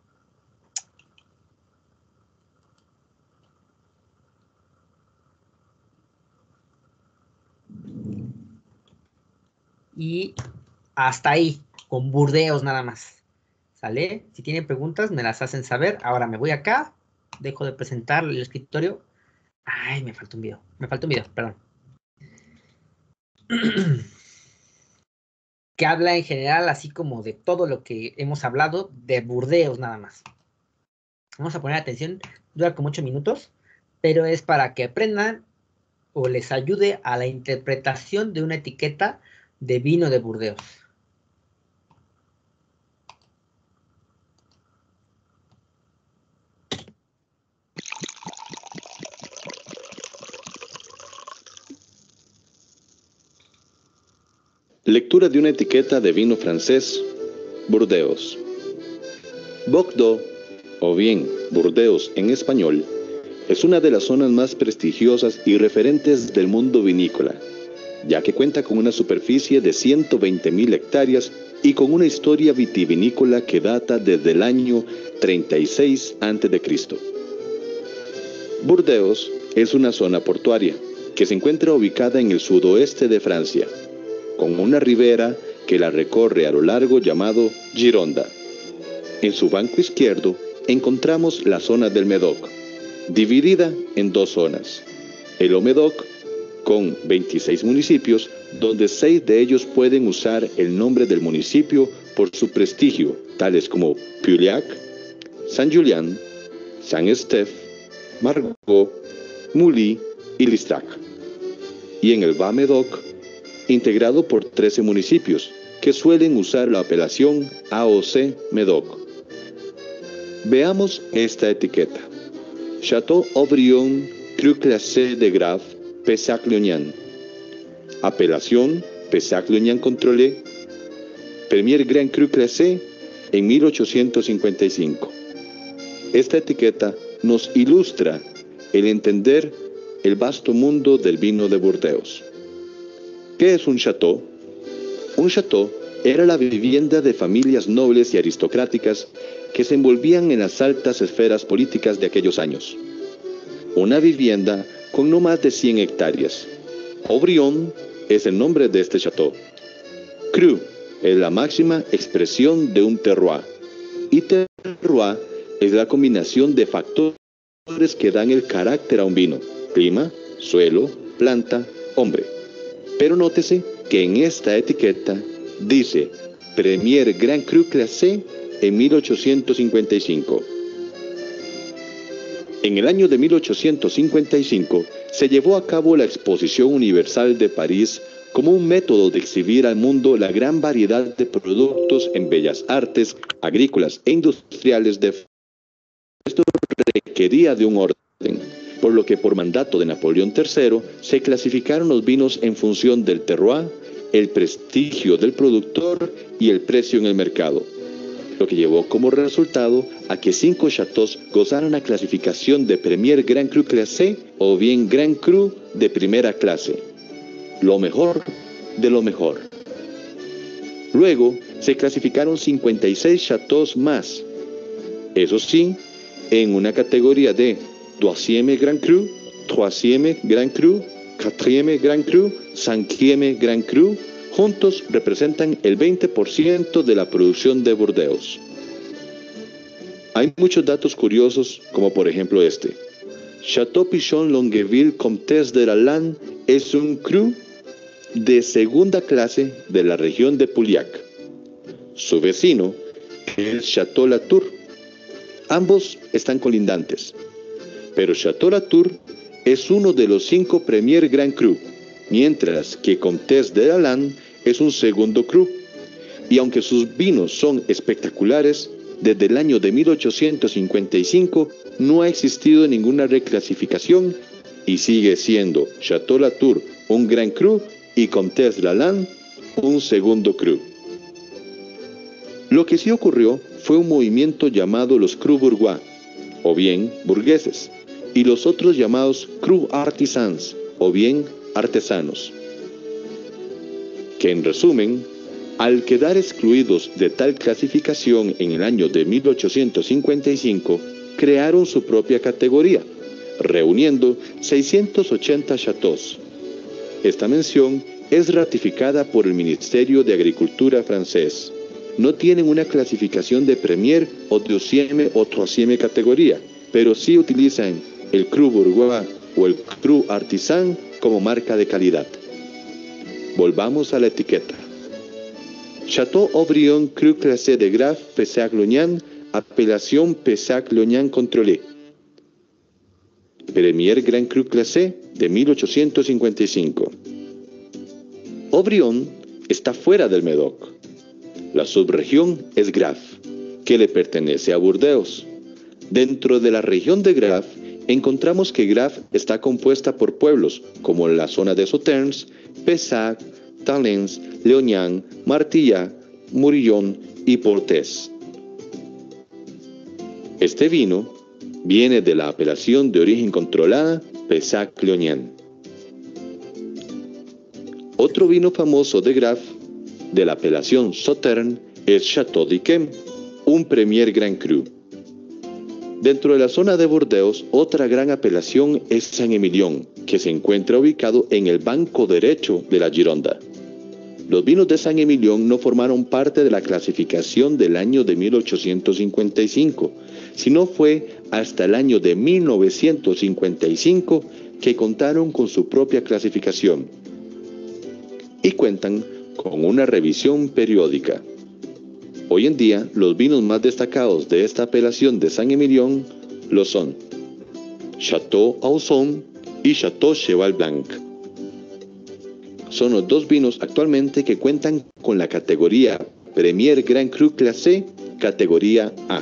Y hasta ahí, con Burdeos nada más. ¿Sale? Si tienen preguntas, me las hacen saber. Ahora me voy acá, dejo de presentar el escritorio. Ay, me falta un video. Perdón. que habla en general, así como de todo lo que hemos hablado, de Burdeos nada más. Vamos a poner atención, dura como 8 minutos, pero es para que aprendan o les ayude a la interpretación de una etiqueta de vino de Burdeos. Lectura de una etiqueta de vino francés, Burdeos. Bordeaux, o bien Burdeos en español, es una de las zonas más prestigiosas y referentes del mundo vinícola, ya que cuenta con una superficie de 120.000 hectáreas y con una historia vitivinícola que data desde el año 36 a.C. Burdeos es una zona portuaria que se encuentra ubicada en el sudoeste de Francia, con una ribera que la recorre a lo largo llamado Gironda. En su banco izquierdo encontramos la zona del Médoc, dividida en dos zonas. El Haut-Médoc, con 26 municipios, donde 6 de ellos pueden usar el nombre del municipio por su prestigio, tales como Pauillac, Saint-Julien, Saint-Estèphe, Margaux, Mully y Listrac. Y en el Bas-Médoc, integrado por 13 municipios, que suelen usar la apelación AOC Médoc. Veamos esta etiqueta. Château Haut-Brion Cru Classé de Grave, Pessac-Léognan. Apelación Pessac-Léognan Contrôlé. Premier Grand Cru Classé en 1855. Esta etiqueta nos ilustra el entender el vasto mundo del vino de Burdeos. ¿Qué es un château? Un château era la vivienda de familias nobles y aristocráticas que se envolvían en las altas esferas políticas de aquellos años. Una vivienda con no más de 100 hectáreas. Haut-Brion es el nombre de este château. Cru es la máxima expresión de un terroir. Y terroir es la combinación de factores que dan el carácter a un vino: clima, suelo, planta, hombre. Pero nótese que en esta etiqueta dice Premier Grand Cru Classé en 1855. En el año de 1855 se llevó a cabo la Exposición Universal de París como un método de exhibir al mundo la gran variedad de productos en bellas artes, agrícolas e industriales de Francia. Esto requería de un orden, por lo que por mandato de Napoleón III se clasificaron los vinos en función del terroir, el prestigio del productor y el precio en el mercado, lo que llevó como resultado a que 5 chateaux gozaran la clasificación de Premier Grand Cru Classé o bien Grand Cru de primera clase, lo mejor de lo mejor. Luego se clasificaron 56 chateaux más, eso sí, en una categoría de Troisième Grand Cru, Troisième Grand Cru, Quatrième Grand Cru, Cinquième Grand Cru. Juntos representan el 20% de la producción de Burdeos. Hay muchos datos curiosos, como por ejemplo este. Château Pichon Longueville Comtesse de Lalanne es un cru de segunda clase de la región de Pauillac. Su vecino es Château Latour. Ambos están colindantes, pero Château Latour es uno de los 5 Premier Grand Cru, mientras que Comtesse de Lalanne es un segundo cru. Y aunque sus vinos son espectaculares, desde el año de 1855 no ha existido ninguna reclasificación y sigue siendo Château Latour un Grand Cru y Comtesse de Lalanne un segundo cru. Lo que sí ocurrió fue un movimiento llamado los Crus Bourgeois, o bien burgueses, y los otros llamados Crus Artisans, o bien artesanos, que en resumen, al quedar excluidos de tal clasificación en el año de 1855, crearon su propia categoría, reuniendo 680 chateaux. Esta mención es ratificada por el Ministerio de Agricultura francés. No tienen una clasificación de Premier o Deuxième o Troisième categoría, pero sí utilizan el Cru Bourgeois o el Cru Artisan como marca de calidad. Volvamos a la etiqueta. Chateau Aubryon Cru Classé de Graf Pessac-Lognan, appellation Pessac-Lognan contrôlée. Premier Grand Cru Classé de 1855. Aubryon está fuera del Médoc. La subregión es Graf, que le pertenece a Burdeos. Dentro de la región de Graf, encontramos que Graf está compuesta por pueblos como la zona de Sauternes, Pessac, Talens, Leognan, Martillac, Murillon y Portes. Este vino viene de la apelación de origen controlada Pessac-Lognan. Otro vino famoso de Graf, de la apelación Sauternes, es Chateau d'Yquem, un Premier Grand Cru. Dentro de la zona de Burdeos, otra gran apelación es Saint-Émilion, que se encuentra ubicado en el banco derecho de la Gironda. Los vinos de Saint-Émilion no formaron parte de la clasificación del año de 1855, sino fue hasta el año de 1955 que contaron con su propia clasificación y cuentan con una revisión periódica. Hoy en día, los vinos más destacados de esta apelación de Saint-Émilion lo son Chateau Ausson y Chateau Cheval Blanc. Son los dos vinos actualmente que cuentan con la categoría Premier Grand Cru Classé, categoría A.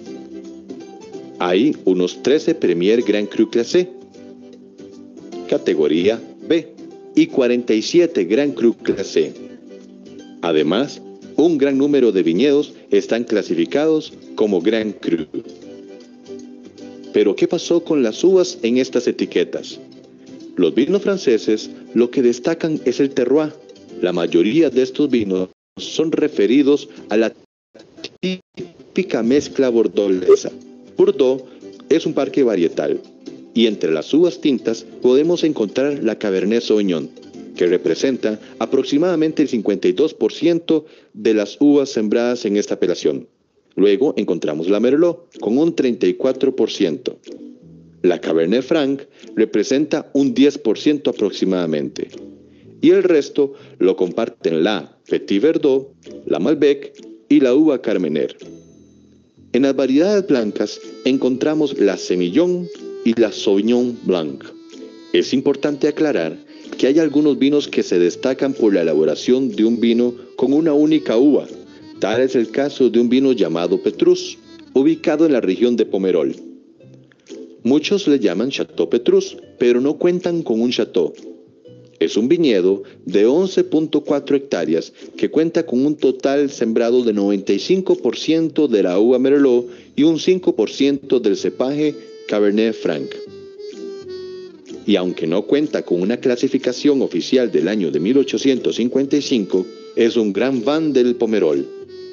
Hay unos 13 Premier Grand Cru Classé, categoría B, y 47 Grand Cru Classé. Además, un gran número de viñedos están clasificados como Grand Cru. Pero, ¿qué pasó con las uvas en estas etiquetas? Los vinos franceses lo que destacan es el terroir. La mayoría de estos vinos son referidos a la típica mezcla bordolesa. Bordeaux es un parque varietal y entre las uvas tintas podemos encontrar la Cabernet Sauvignon, que representa aproximadamente el 52% de las uvas sembradas en esta apelación. Luego encontramos la Merlot con un 34%. La Cabernet Franc representa un 10% aproximadamente. Y el resto lo comparten la Petit Verdot, la Malbec y la uva Carmener. En las variedades blancas encontramos la Semillon y la Sauvignon Blanc. Es importante aclarar que hay algunos vinos que se destacan por la elaboración de un vino con una única uva. Tal es el caso de un vino llamado Petrus, ubicado en la región de Pomerol. Muchos le llaman Chateau Petrus, pero no cuentan con un chateau. Es un viñedo de 11.4 hectáreas que cuenta con un total sembrado de 95% de la uva Merlot y un 5% del cepaje Cabernet Franc. Y aunque no cuenta con una clasificación oficial del año de 1855, es un gran fan del Pomerol.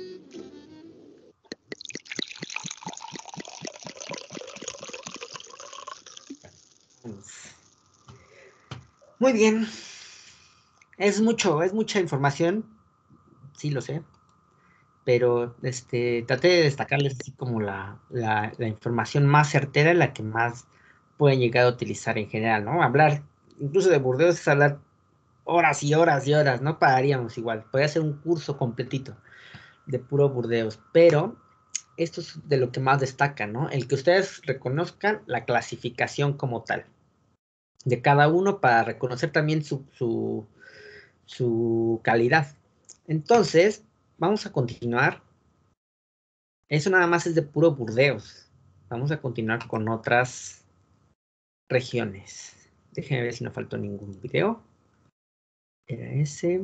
Muy bien. Es mucha información. Sí, lo sé. Pero traté de destacarles así como la información más certera, la que más pueden llegar a utilizar en general, ¿no? Hablar incluso de Burdeos es hablar horas y horas y horas, no pararíamos igual. Podría ser un curso completito de puro Burdeos, pero esto es de lo que más destaca, ¿no? El que ustedes reconozcan la clasificación como tal de cada uno para reconocer también su calidad. Entonces, vamos a continuar. Eso nada más es de puro Burdeos. Vamos a continuar con otras regiones. Déjenme ver si no faltó ningún video. ¿Era ese?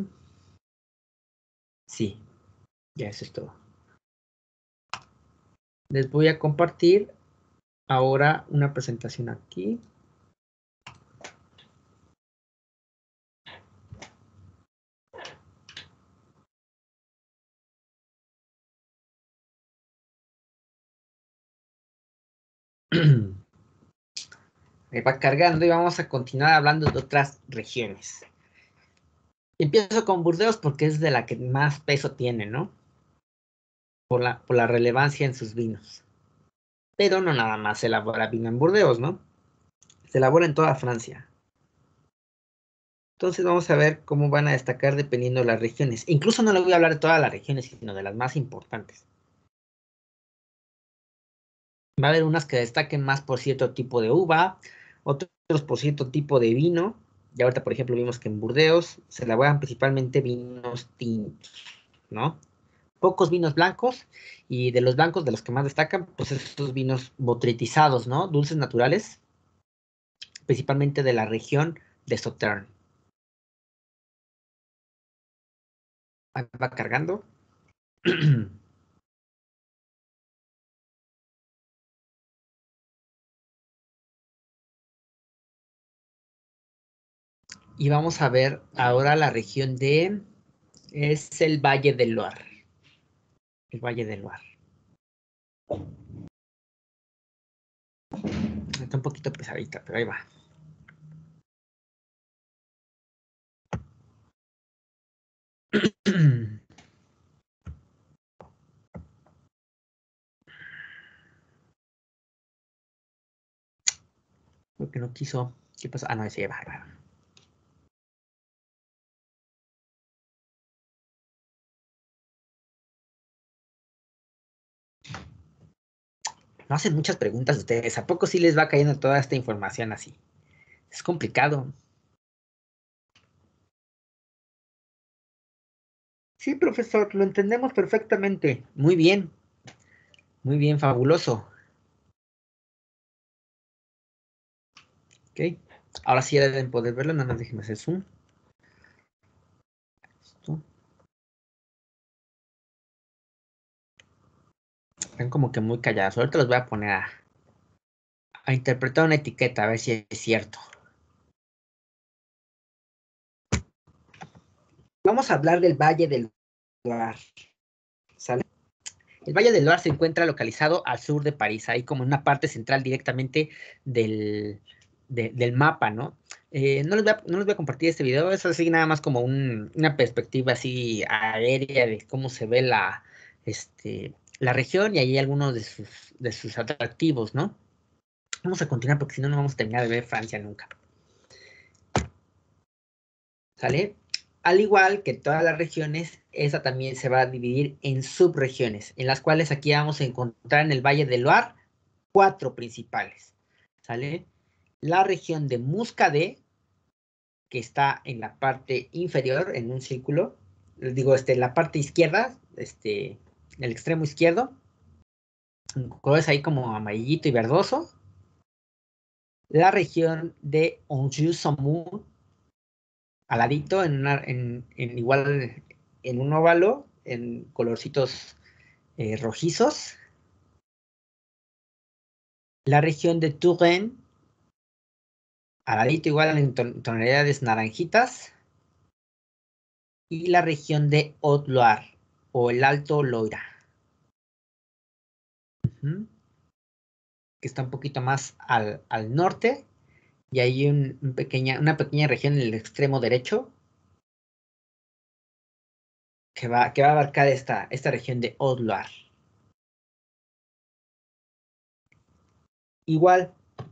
Sí, ya eso es todo. Les voy a compartir ahora una presentación aquí. Me va cargando y vamos a continuar hablando de otras regiones. Empiezo con Burdeos porque es de la que más peso tiene, ¿no? Por la relevancia en sus vinos. Pero no nada más se elabora vino en Burdeos, ¿no? Se elabora en toda Francia. Entonces vamos a ver cómo van a destacar dependiendo de las regiones. Incluso no le voy a hablar de todas las regiones, sino de las más importantes. Va a haber unas que destaquen más por cierto tipo de uva, otros por cierto tipo de vino. Y ahorita, por ejemplo, vimos que en Burdeos se elaboran principalmente vinos tintos, ¿no? Pocos vinos blancos, y de los blancos, de los que más destacan, pues estos vinos botritizados, ¿no? Dulces naturales, principalmente de la región de Sauternes. Ahí va cargando. Y vamos a ver ahora la región de... Es el Valle del Loire. El Valle del Loire. Está un poquito pesadita, pero ahí va. Creo que no quiso. ¿Qué pasó? Ah, no, ese ya va. No hacen muchas preguntas ustedes. ¿A poco sí les va cayendo toda esta información así? Es complicado. Sí, profesor, lo entendemos perfectamente. Muy bien. Muy bien, fabuloso. Ok. Ahora sí ya deben poder verlo. Nada más déjenme hacer zoom. Esto. Están como que muy callados. Ahorita los voy a poner a interpretar una etiqueta, a ver si es cierto. Vamos a hablar del Valle del Loire. ¿Sale? El Valle del Loire se encuentra localizado al sur de París, ahí como en una parte central directamente del mapa, ¿no? No les voy a compartir este video, es así nada más como una perspectiva así aérea de cómo se ve la región y ahí algunos de sus atractivos, ¿no? Vamos a continuar porque si no, no vamos a terminar de ver Francia nunca. ¿Sale? Al igual que todas las regiones, esa también se va a dividir en subregiones, en las cuales aquí vamos a encontrar en el Valle del Loire 4 principales. ¿Sale? La región de Muscadet, que está en la parte inferior, en un círculo, les digo, en la parte izquierda, en el extremo izquierdo, colores ahí como amarillito y verdoso. La región de Anjou-Saumur, aladito, igual en un óvalo, en colorcitos rojizos. La región de Touraine, aladito igual en tonalidades naranjitas. Y la región de Haute-Loire, o el Alto Loira. Que está un poquito más al norte. Y hay una pequeña región en el extremo derecho que va a abarcar esta región de Haute-Loire. Igual,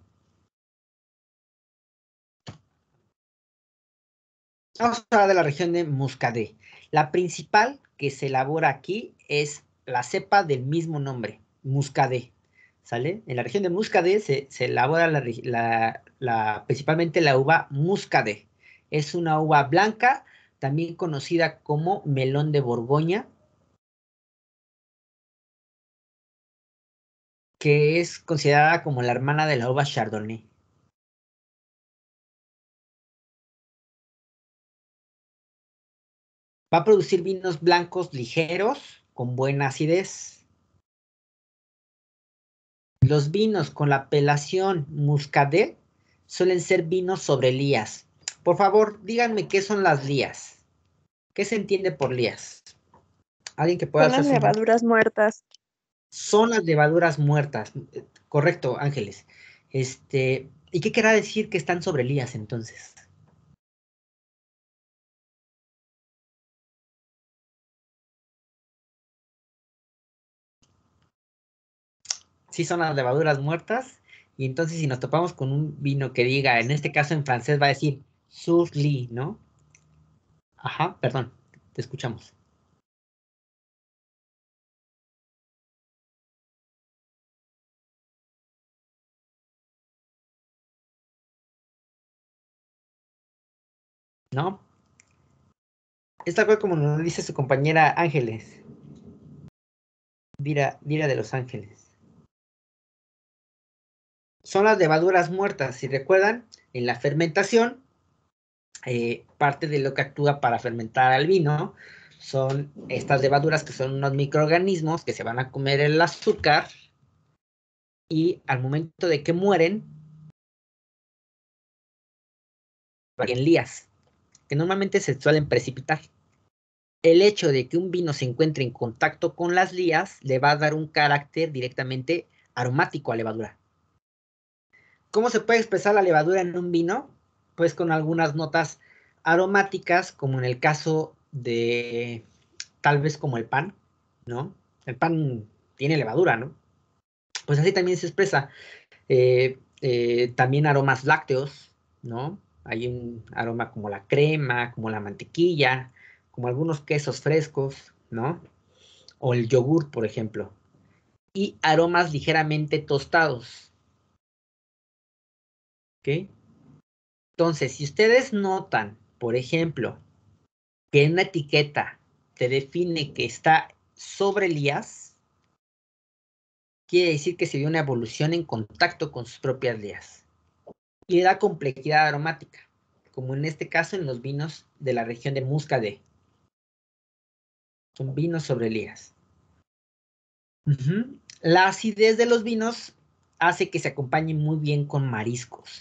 vamos a hablar de la región de Muscadet. La principal que se elabora aquí es la cepa del mismo nombre, Muscadet. ¿Sale? En la región de Muscadet se elabora principalmente la uva Muscadet. Es una uva blanca, también conocida como melón de Borgoña, que es considerada como la hermana de la uva Chardonnay. Va a producir vinos blancos ligeros, con buena acidez. Los vinos con la apelación Muscadet suelen ser vinos sobre lías. Por favor, díganme qué son las lías. ¿Qué se entiende por lías? ¿Alguien que pueda Son las hacer su... levaduras muertas. Son las levaduras muertas. Correcto, Ángeles. ¿Y qué querrá decir que están sobre lías entonces? Sí, son las levaduras muertas. Y entonces si nos topamos con un vino que diga, en este caso en francés va a decir Surly, ¿no? Ajá, perdón, te escuchamos. ¿No? Esta fue como nos dice su compañera Ángeles. Dira de Los Ángeles. Son las levaduras muertas. Si recuerdan, en la fermentación, parte de lo que actúa para fermentar al vino son estas levaduras que son unos microorganismos que se van a comer el azúcar y al momento de que mueren, en lías, que normalmente se suelen precipitar. El hecho de que un vino se encuentre en contacto con las lías le va a dar un carácter directamente aromático a la levadura. ¿Cómo se puede expresar la levadura en un vino? Pues con algunas notas aromáticas, como en el caso de, tal vez como el pan, ¿no? El pan tiene levadura, ¿no? Pues así también se expresa. También aromas lácteos, ¿no? Hay un aroma como la crema, como la mantequilla, como algunos quesos frescos, ¿no? O el yogur, por ejemplo. Y aromas ligeramente tostados. ¿Ok? Entonces, si ustedes notan, por ejemplo, que en una etiqueta te define que está sobre lías, quiere decir que se dio una evolución en contacto con sus propias lías. Y le da complejidad aromática, como en este caso en los vinos de la región de Muscadet. Son vinos sobre lías. La acidez de los vinos hace que se acompañe muy bien con mariscos.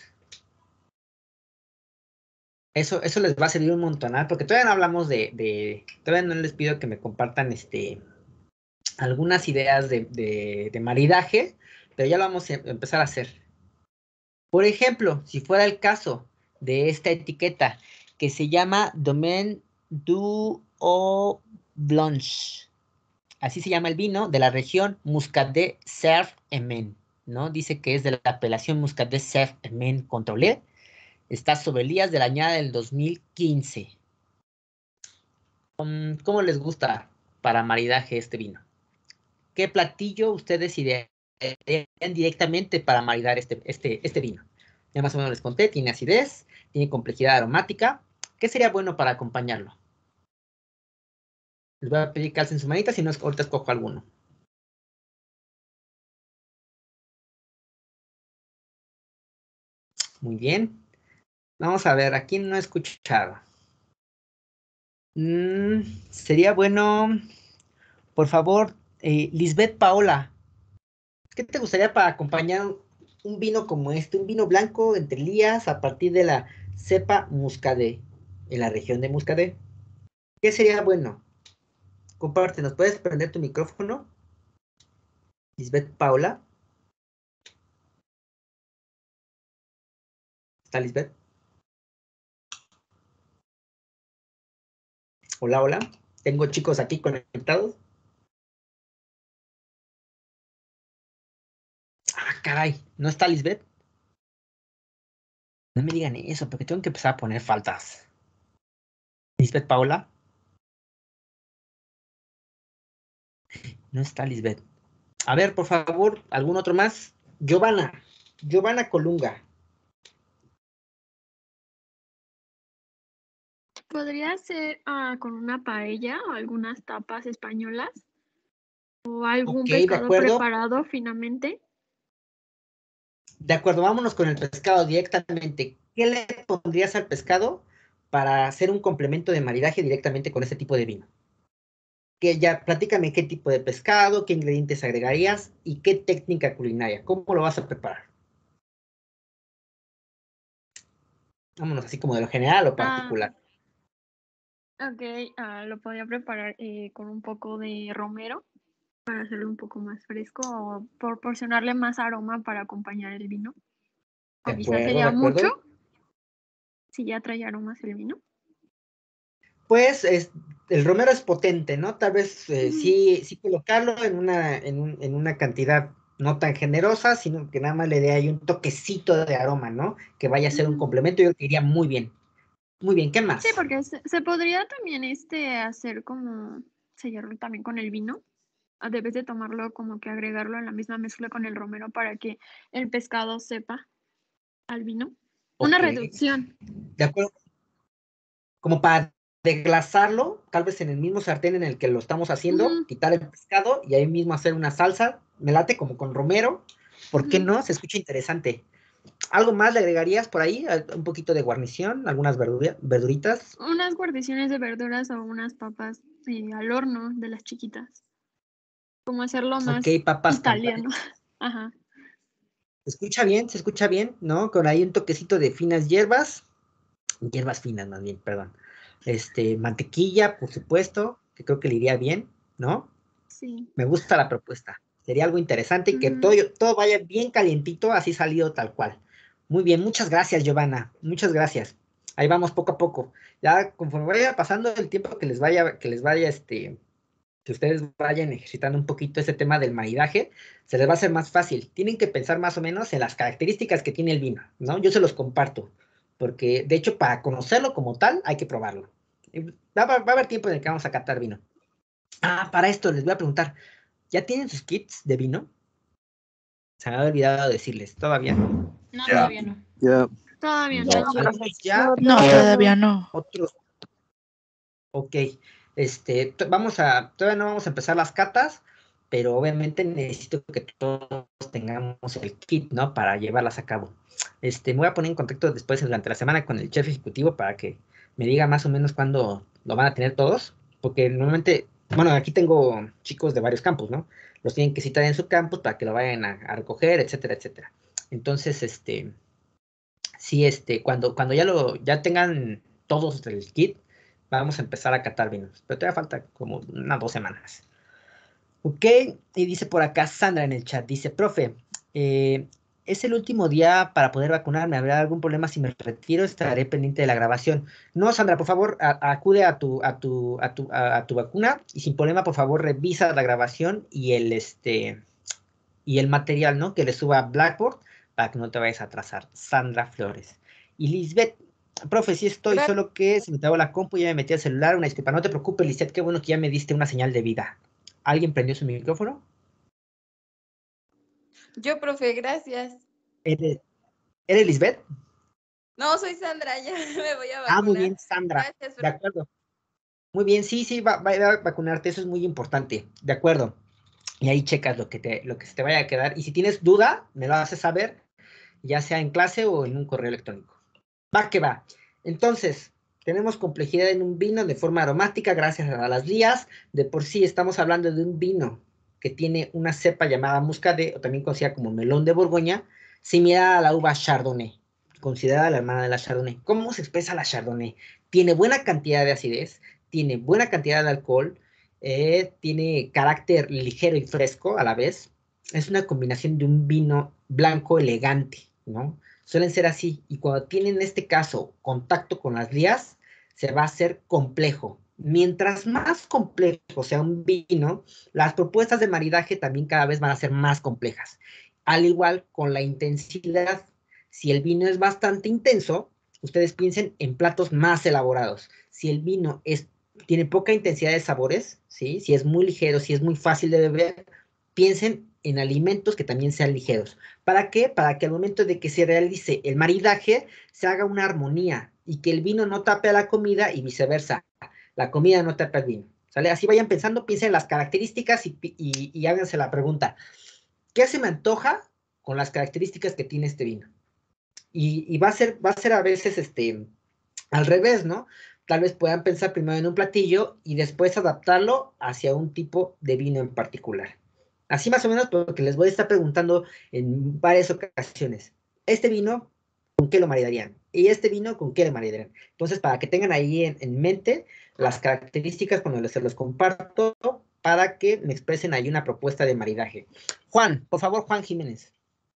Eso les va a servir un montonal, porque todavía no hablamos todavía no les pido que me compartan algunas ideas de maridaje, pero ya lo vamos a empezar a hacer. Por ejemplo, si fuera el caso de esta etiqueta que se llama Domaine du Haut Blanche, así se llama el vino de la región Muscadet Cerf-Emene, ¿no? Dice que es de la apelación Muscadet Cerf-Emene Contrôlée. Está sobre lías de la añada del 2015. ¿Cómo les gusta para maridaje este vino? ¿Qué platillo ustedes idearían directamente para maridar este vino? Ya más o menos les conté, tiene acidez, tiene complejidad aromática. ¿Qué sería bueno para acompañarlo? Les voy a pedir que alcen su manita, si no, ahorita escojo alguno. Muy bien. Vamos a ver, aquí no he escuchado. Sería bueno, por favor, Lisbeth Paola, ¿qué te gustaría para acompañar un vino como este? Un vino blanco entre lías a partir de la cepa Muscadet, en la región de Muscadet. ¿Qué sería bueno? Compártenos, ¿puedes prender tu micrófono? Lisbeth Paola. ¿Está Lisbeth? Hola, hola. Tengo chicos aquí conectados. Ah, caray, ¿no está Lisbeth? No me digan eso, porque tengo que empezar a poner faltas. Lisbeth Paola. No está Lisbeth. A ver, por favor, ¿algún otro más? Giovanna Colunga. ¿Podría ser con una paella o algunas tapas españolas? ¿O algún Ok, de pescado acuerdo. preparado finamente? De acuerdo, vámonos con el pescado directamente. ¿Qué le pondrías al pescado para hacer un complemento de maridaje directamente con ese tipo de vino? Que ya, platícame qué tipo de pescado, qué ingredientes agregarías y qué técnica culinaria. ¿Cómo lo vas a preparar? Vámonos así como de lo general o particular. Ok, lo podría preparar con un poco de romero para hacerlo un poco más fresco o proporcionarle más aroma para acompañar el vino. De O quizás acuerdo, de sería mucho acuerdo. si ya trae aromas el vino. Pues el romero es potente, ¿no? Tal vez Ujú. sí colocarlo en una cantidad no tan generosa, sino que nada más le dé ahí un toquecito de aroma, ¿no? Que vaya a ser un Ujú. complemento, yo creo que iría muy bien. Muy bien, ¿qué más? Sí, porque se podría también hacer como sellarlo también con el vino. Debes de tomarlo como que agregarlo en la misma mezcla con el romero para que el pescado sepa al vino. Una Ok, reducción. de acuerdo. Como para desglasarlo, tal vez en el mismo sartén en el que lo estamos haciendo, Ujú, quitar el pescado y ahí mismo hacer una salsa, me late como con romero, ¿por qué ujú. no? Se escucha interesante. ¿Algo más le agregarías por ahí? Un poquito de guarnición, algunas verduritas. Unas guarniciones de verduras o unas papas al horno de las chiquitas. Como hacerlo Ok, más papas italiano. camparinas. Ajá. Se escucha bien, ¿no? Con ahí un toquecito de finas hierbas finas más bien, perdón. Mantequilla, por supuesto, que creo que le iría bien, ¿no? Sí. Me gusta la propuesta. Sería algo interesante y que Ujú. todo vaya bien calientito, así salido tal cual. Muy bien, muchas gracias, Giovanna. Muchas gracias. Ahí vamos poco a poco. Ya conforme vaya pasando el tiempo que ustedes vayan ejercitando un poquito ese tema del maridaje, se les va a hacer más fácil. Tienen que pensar más o menos en las características que tiene el vino, ¿no? Yo se los comparto, porque de hecho para conocerlo como tal hay que probarlo. Va a haber tiempo en el que vamos a catar vino. Ah, para esto les voy a preguntar, ¿ya tienen sus kits de vino? Se me había olvidado decirles, ¿todavía? No, Ya. todavía no. Yeah. Todavía Ya, no. ya. Algunos ya, No, todavía no. otros, ok. Todavía no vamos a empezar las catas, pero obviamente necesito que todos tengamos el kit, ¿no? Para llevarlas a cabo. Me voy a poner en contacto después durante la semana con el chef ejecutivo para que me diga más o menos cuándo lo van a tener todos, porque normalmente, bueno, aquí tengo chicos de varios campus, ¿no? Los tienen que citar en su campus para que lo vayan a recoger, etcétera, etcétera. Entonces, sí, cuando ya tengan todos el kit, vamos a empezar a catar vinos. Pero todavía falta como unas 2 semanas. Ok, y dice por acá Sandra en el chat, dice, profe, es el último día para poder vacunarme, ¿habrá algún problema si me retiro? Estaré pendiente de la grabación. No, Sandra, por favor, acude a tu vacuna y sin problema, por favor, revisa la grabación y el material, ¿no? Que le suba a Blackboard para que no te vayas a atrasar. Sandra Flores. Y Lisbeth, profe, sí estoy, solo que se me trabó la compu y ya me metí al celular. Una disculpa, no te preocupes, Lisbeth, qué bueno que ya me diste una señal de vida. ¿Alguien prendió su micrófono? Yo, profe, gracias. ¿Eres Lisbeth? No, soy Sandra, ya me voy a Ah, muy vacunar. bien, Sandra. Gracias, De profe. acuerdo. Muy bien, sí, va a ir a vacunarte, eso es muy importante. De acuerdo. Y ahí checas lo que se te vaya a quedar. Y si tienes duda, me lo haces saber, ya sea en clase o en un correo electrónico. Va que va. Entonces, tenemos complejidad en un vino de forma aromática gracias a las lías. De por sí estamos hablando de un vino que tiene una cepa llamada muscadet, o también conocida como melón de Borgoña, similar a la uva Chardonnay, considerada la hermana de la Chardonnay. ¿Cómo se expresa la Chardonnay? Tiene buena cantidad de acidez, tiene buena cantidad de alcohol, tiene carácter ligero y fresco a la vez. Es una combinación de un vino blanco elegante, ¿no? Suelen ser así, y cuando tienen en este caso contacto con las lías, se va a hacer complejo. Mientras más complejo sea un vino, las propuestas de maridaje también cada vez van a ser más complejas. Al igual con la intensidad, si el vino es bastante intenso, ustedes piensen en platos más elaborados. Si el vino tiene poca intensidad de sabores, ¿sí? Si es muy ligero, si es muy fácil de beber, piensen en alimentos que también sean ligeros. ¿Para qué? Para que al momento de que se realice el maridaje, se haga una armonía y que el vino no tape a la comida y viceversa. La comida no tape al vino. ¿Sale? Así vayan pensando, piensen en las características y háganse la pregunta, ¿qué se me antoja con las características que tiene este vino? Y va a ser a veces al revés, ¿no? Tal vez puedan pensar primero en un platillo y después adaptarlo hacia un tipo de vino en particular. Así más o menos porque les voy a estar preguntando en varias ocasiones, ¿este vino con qué lo maridarían? ¿Y este vino con qué lo maridarían? Entonces, para que tengan ahí en mente las características cuando se los comparto para que me expresen ahí una propuesta de maridaje. Juan, por favor, Juan Jiménez.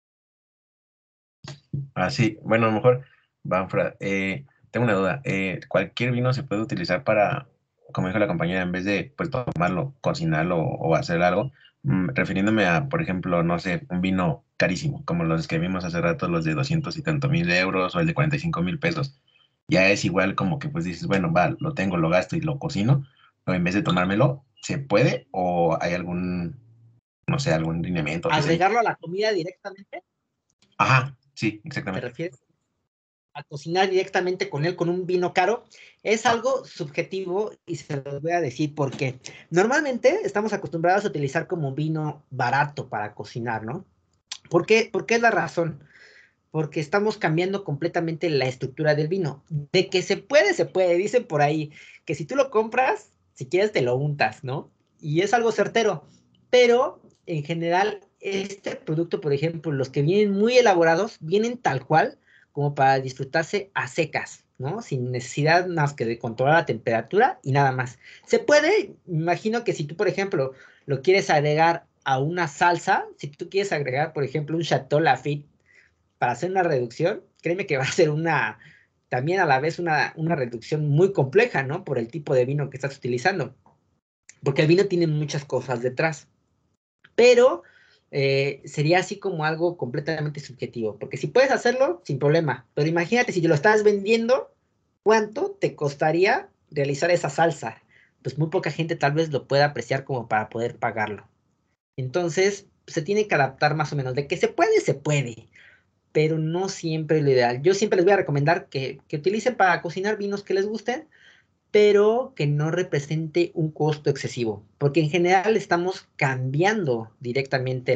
Ah, sí, bueno, a lo mejor van fuera. Tengo una duda. ¿Cualquier vino se puede utilizar para, como dijo la compañera, en vez de pues tomarlo, cocinarlo o hacer algo? Refiriéndome a, por ejemplo, no sé, un vino carísimo, como los que vimos hace rato, los de 200 y tantos mil euros o el de 45,000 pesos. ya es igual como que pues dices, bueno, va, lo tengo, lo gasto y lo cocino, pero en vez de tomármelo, ¿se puede o hay algún, no sé, algún lineamiento? ¿Agregarlo a la comida directamente? Ajá, sí, ¿Te exactamente. refieres a cocinar directamente con él con un vino caro? Es algo subjetivo y se lo voy a decir porque normalmente estamos acostumbrados a utilizar como vino barato para cocinar, ¿no? ¿Por qué? ¿Por qué es la razón? Porque estamos cambiando completamente la estructura del vino. De que se puede, se puede. Dicen por ahí que si tú lo compras, si quieres te lo untas, ¿no? Y es algo certero. Pero en general, este producto, por ejemplo, los que vienen muy elaborados, vienen tal cual como para disfrutarse a secas, ¿no? Sin necesidad más que de controlar la temperatura y nada más. Se puede, imagino que si tú, por ejemplo, lo quieres agregar a una salsa, si tú quieres agregar, por ejemplo, un Chateau Lafite para hacer una reducción, créeme que va a ser también a la vez una reducción muy compleja, ¿no? Por el tipo de vino que estás utilizando. Porque el vino tiene muchas cosas detrás. Pero sería así como algo completamente subjetivo. Porque si puedes hacerlo, sin problema. Pero imagínate, si te lo estás vendiendo, ¿cuánto te costaría realizar esa salsa? Pues muy poca gente tal vez lo pueda apreciar como para poder pagarlo. Entonces, se tiene que adaptar más o menos. De que se puede, se puede, pero no siempre es lo ideal. Yo siempre les voy a recomendar que utilicen para cocinar vinos que les gusten, pero que no represente un costo excesivo, porque en general estamos cambiando directamente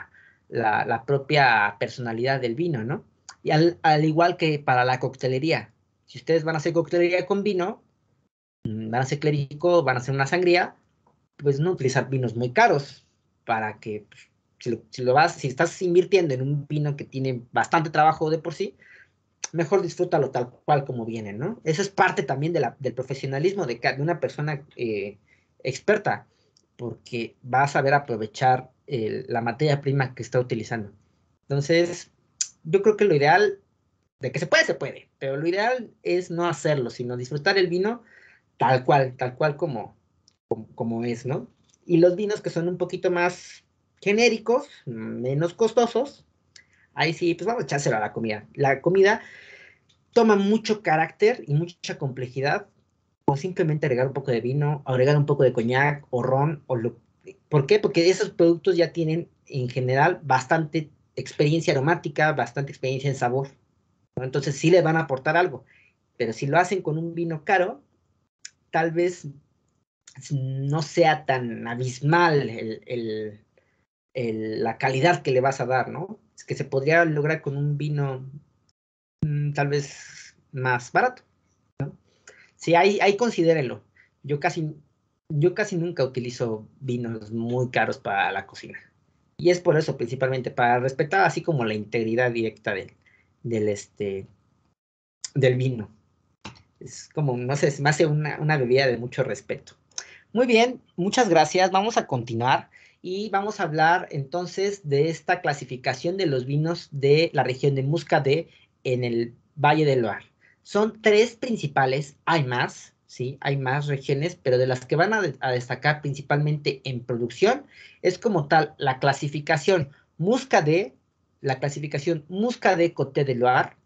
la propia personalidad del vino, ¿no? Y al igual que para la coctelería, si ustedes van a hacer coctelería con vino, van a hacer clérigo, van a hacer una sangría, pues no utilizar vinos muy caros para que pues, si estás invirtiendo en un vino que tiene bastante trabajo de por sí, mejor disfrútalo tal cual como viene, ¿no? Eso es parte también del profesionalismo de una persona experta, porque va a saber aprovechar la materia prima que está utilizando. Entonces, yo creo que lo ideal, de que se puede, pero lo ideal es no hacerlo, sino disfrutar el vino tal cual como es, ¿no? Y los vinos que son un poquito más genéricos, menos costosos, ahí sí, pues vamos a echárselo a la comida. La comida toma mucho carácter y mucha complejidad, o simplemente agregar un poco de vino, agregar un poco de coñac o ron, ¿por qué? Porque esos productos ya tienen en general bastante experiencia aromática, bastante experiencia en sabor, ¿no? Entonces sí le van a aportar algo, pero si lo hacen con un vino caro, tal vez no sea tan abismal la calidad que le vas a dar, ¿no? Es que se podría lograr con un vino tal vez más barato. Sí, ahí considérenlo. Yo casi, yo casi nunca utilizo vinos muy caros para la cocina. Y es por eso, principalmente, para respetar así como la integridad directa del del vino. Es como, no sé, se me hace una bebida de mucho respeto. Muy bien, muchas gracias. Vamos a continuar y vamos a hablar entonces de esta clasificación de los vinos de la región de Muscadet en el Valle del Loire. Son tres principales, hay más, ¿sí? Hay más regiones, pero de las que van a destacar principalmente en producción es como tal la clasificación Muscadet, la clasificación Muscadet-Côte de Loire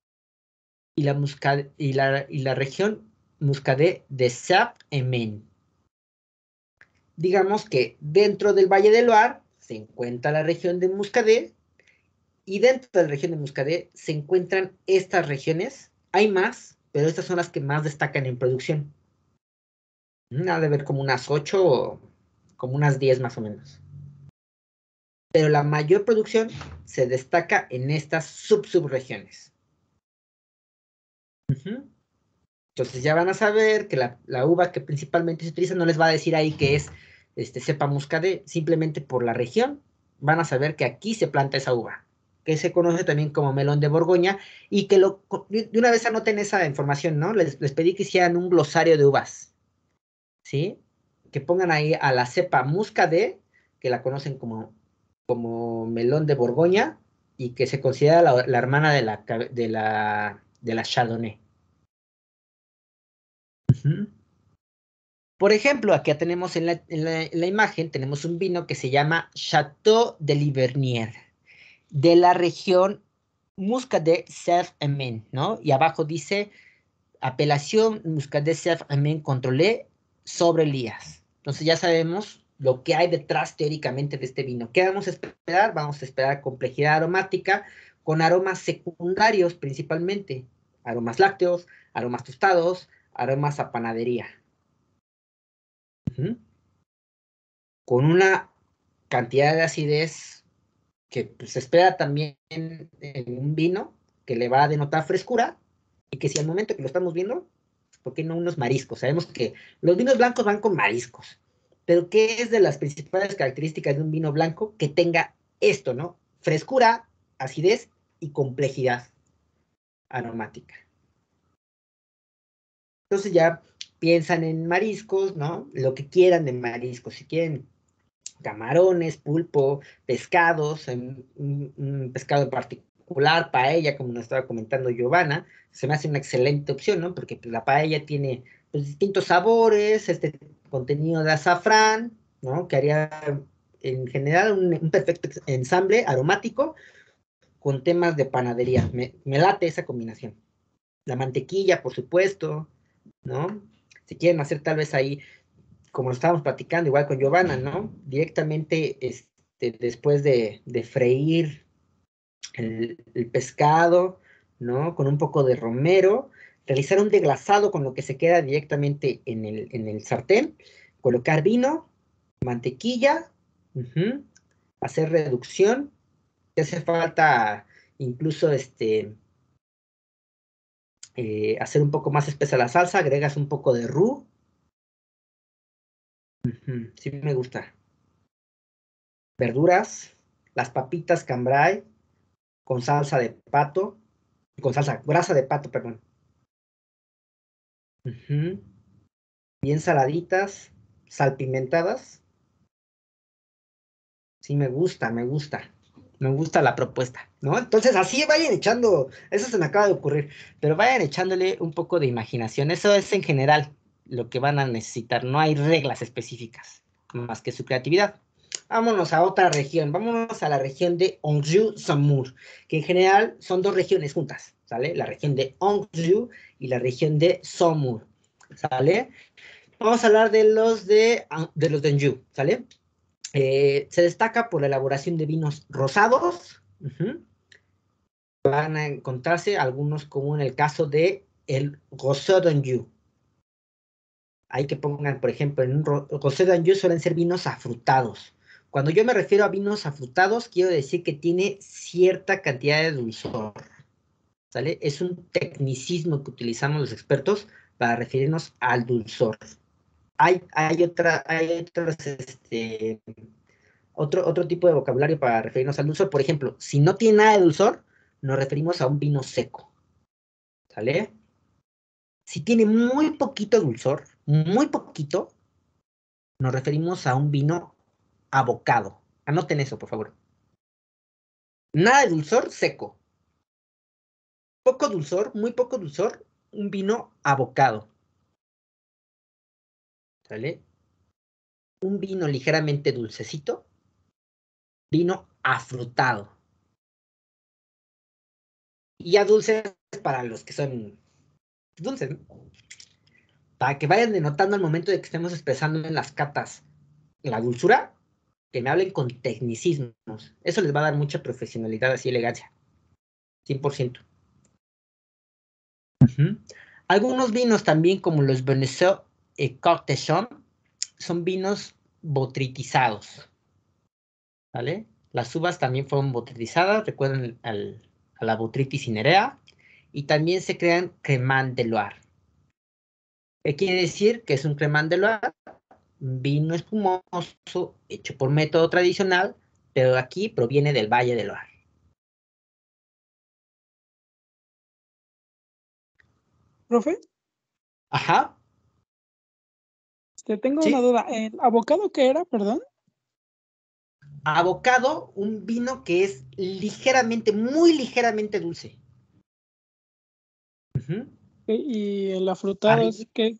y la región Muscadet de Sarthe-et-Maine. Digamos que dentro del Valle del Loire se encuentra la región de Muscadet y dentro de la región de Muscadet se encuentran estas regiones. Hay más, pero estas son las que más destacan en producción. Ha de ver como unas 8 o como unas 10 más o menos. Pero la mayor producción se destaca en estas subregiones. Entonces ya van a saber que la uva que principalmente se utiliza no les va a decir ahí que es cepa Muscadet, simplemente por la región van a saber que aquí se planta esa uva, que se conoce también como melón de Borgoña, y que de una vez anoten esa información, ¿no? Les pedí que hicieran un glosario de uvas, ¿sí? Que pongan ahí a la cepa Muscadet, que la conocen como melón de Borgoña, y que se considera la hermana de la Chardonnay. Por ejemplo, aquí tenemos en la imagen, tenemos un vino que se llama Chateau de Livernier, de la región Muscadet Sarthe-et-Maine, ¿no? Y abajo dice apelación Muscat de Chef Aimé Contrôlé sobre Elías. Entonces ya sabemos lo que hay detrás teóricamente de este vino. ¿Qué vamos a esperar? Vamos a esperar complejidad aromática con aromas secundarios principalmente. Aromas lácteos, aromas tostados, aromas a panadería. Con una cantidad de acidez que pues, se espera también en un vino que le va a denotar frescura y que si al momento que lo estamos viendo, ¿por qué no unos mariscos? Sabemos que los vinos blancos van con mariscos, pero ¿qué es de las principales características de un vino blanco? Que tenga esto, ¿no? Frescura, acidez y complejidad aromática. Entonces ya piensan en mariscos, ¿no? Lo que quieran de mariscos, si quieren camarones, pulpo, pescados, un pescado en particular, paella, como nos estaba comentando Giovanna, se me hace una excelente opción, ¿no? Porque pues, la paella tiene pues, distintos sabores, este contenido de azafrán, ¿no? Que haría en general un perfecto ensamble aromático con temas de panadería. Me late esa combinación. La mantequilla, por supuesto, ¿no? Si quieren hacer tal vez ahí como lo estábamos platicando, igual con Giovanna, ¿no? Directamente después de freír el pescado, ¿no? Con un poco de romero, realizar un deglasado con lo que se queda directamente en el sartén, colocar vino, mantequilla, hacer reducción, te hace falta incluso hacer un poco más espesa la salsa, agregas un poco de roux. Sí me gusta. Verduras, las papitas cambray con salsa de pato, con grasa de pato, perdón. Bien saladitas, salpimentadas. Sí me gusta, me gusta. Me gusta la propuesta, ¿no? Entonces así vayan echando, eso se me acaba de ocurrir, pero vayan echándole un poco de imaginación. Eso es en general lo que van a necesitar. No hay reglas específicas, más que su creatividad. Vámonos a otra región, vámonos a la región de Anjou-Saumur, que en general son dos regiones juntas, ¿sale? La región de Anjou y la región de Saumur, ¿sale? Vamos a hablar de los de Anjou, ¿sale? Se destaca por la elaboración de vinos rosados. Van a encontrarse algunos como en el caso de el Rosé d'Anjou. Hay que pongan, por ejemplo, en un Rosé d'Anjou suelen ser vinos afrutados. Cuando yo me refiero a vinos afrutados, quiero decir que tiene cierta cantidad de dulzor, ¿sale? Es un tecnicismo que utilizamos los expertos para referirnos al dulzor. Hay otro tipo de vocabulario para referirnos al dulzor. Por ejemplo, si no tiene nada de dulzor, nos referimos a un vino seco, ¿sale? Si tiene muy poquito dulzor, muy poquito, nos referimos a un vino abocado. Anoten eso, por favor. Nada de dulzor, seco. Poco dulzor, muy poco dulzor, un vino abocado. ¿Sale? Un vino ligeramente dulcecito, vino afrutado. Y ya dulces para los que son dulces, ¿no? Para que vayan denotando al momento de que estemos expresando en las catas la dulzura, que me hablen con tecnicismos. Eso les va a dar mucha profesionalidad, así elegancia. 100%. Algunos vinos también, como los Bonneau y Cortechon, son vinos botritizados. ¿Vale? Las uvas también fueron botritizadas, recuerden a la Botrytis cinerea, y también se crean Cremant de Loire. ¿Qué quiere decir? Que es un Cremant de Loire, vino espumoso, hecho por método tradicional, pero aquí proviene del Valle de Loire. ¿Profe? Ajá. Tengo ¿Sí? una duda. ¿El abocado qué era, perdón? Abocado, un vino que es ligeramente, muy ligeramente dulce. Y el afrutado es que...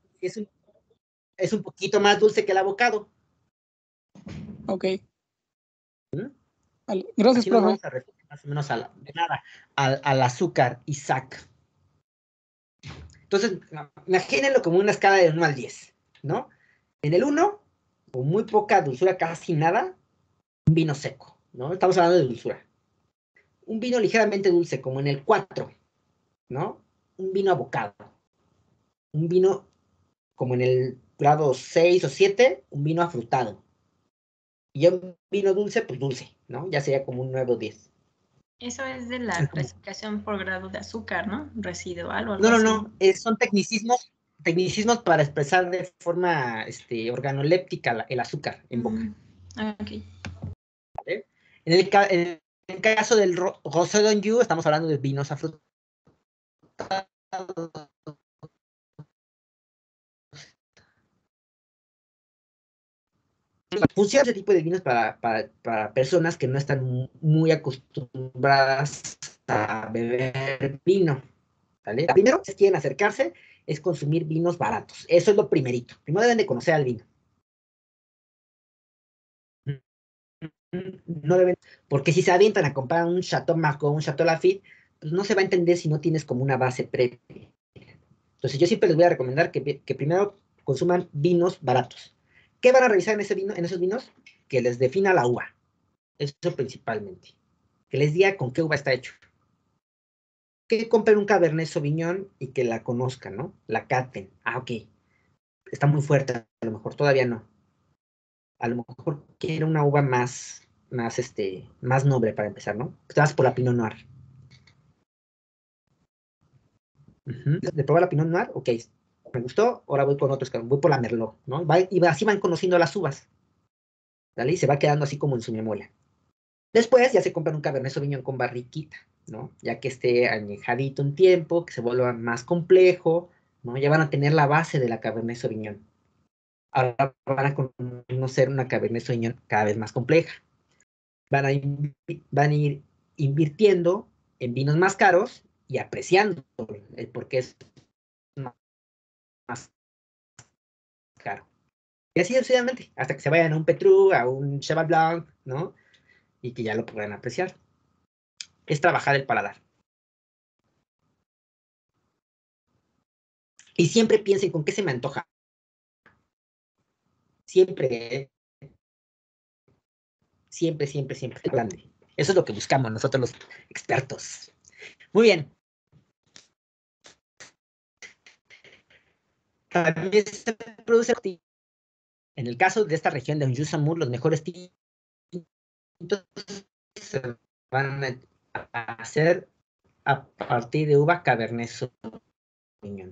Es un poquito más dulce que el abocado. Ok. Vale. Gracias, Así nos profe. vamos a referir más o menos al azúcar, Isaac. Entonces, imagínenlo como una escala de 1 al 10, ¿no? En el 1, con muy poca dulzura, casi nada, un vino seco, ¿no? Estamos hablando de dulzura. Un vino ligeramente dulce, como en el 4, ¿no? Un vino abocado. Un vino como en el grado 6 o 7, un vino afrutado. Y ya un vino dulce, pues dulce, ¿no? Ya sería como un 9 o 10. Eso es de la clasificación por grado de azúcar, ¿no? Residual o algo No, así. no, son tecnicismos para expresar de forma organoléptica el azúcar en boca. Ok. ¿Vale? En el caso del Rosé d'Anjou, estamos hablando de vinos afrutados. Funciona ese tipo de vinos para personas que no están muy acostumbradas a beber vino. ¿Vale? Primero, si quieren acercarse, es consumir vinos baratos. Eso es lo primerito. Primero deben de conocer al vino. No deben, porque si se avientan a comprar un Chateau Margaux, un Chateau Lafite, pues no se va a entender si no tienes como una base previa. Entonces yo siempre les voy a recomendar que primero consuman vinos baratos. ¿Qué van a revisar en esos vinos? Que les defina la uva. Eso principalmente. Que les diga con qué uva está hecho. Que compren un Cabernet Sauvignon y que la conozcan, ¿no? La caten. Ah, ok. Está muy fuerte, a lo mejor todavía no. A lo mejor quiere una uva más noble para empezar, ¿no? Te vas por la Pinot Noir. De probar la Pinot Noir, ok, me gustó, ahora voy con otros, voy por la Merlot, ¿no? Y así van conociendo las uvas, ¿vale? Y se va quedando así como en su memoria. Después ya se compran un Cabernet Sauvignon con barriquita, ¿no? Ya que esté añejadito un tiempo, que se vuelva más complejo, ¿no? Ya van a tener la base de la Cabernet Sauvignon. Ahora van a conocer una Cabernet Sauvignon cada vez más compleja. Van a ir invirtiendo en vinos más caros y apreciando el por qué es más caro. Y así sucesivamente, hasta que se vayan a un Petrus, a un Cheval Blanc, ¿no? Y que ya lo puedan apreciar. Es trabajar el paladar. Y siempre piensen con qué se me antoja. Siempre, siempre grande. Eso es lo que buscamos nosotros los expertos. Muy bien. También se produce en el caso de esta región de Anjou-Saumur, los mejores tintos se van a hacer a partir de uva Cabernet Sauvignon.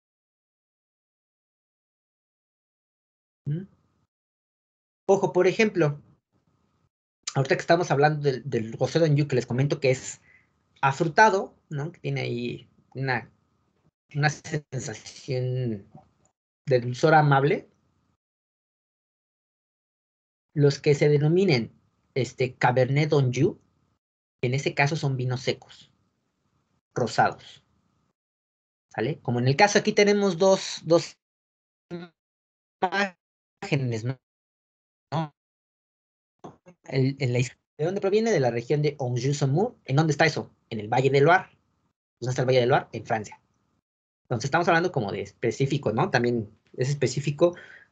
Ojo, por ejemplo, ahorita que estamos hablando del Rosé d'Anjou, que les comento que es afrutado, ¿no? Que tiene ahí una sensación de dulzor amable. Los que se denominen Cabernet d'Anjou, en ese caso son vinos secos, rosados. ¿Sale? Como en el caso aquí tenemos dos imágenes, ¿no? ¿De dónde proviene? De la región de Anjou-Saumur. ¿En dónde está eso? En el Valle del Loire. ¿Dónde está el Valle del Loire? En Francia. Entonces estamos hablando como de específico, ¿no? También es específico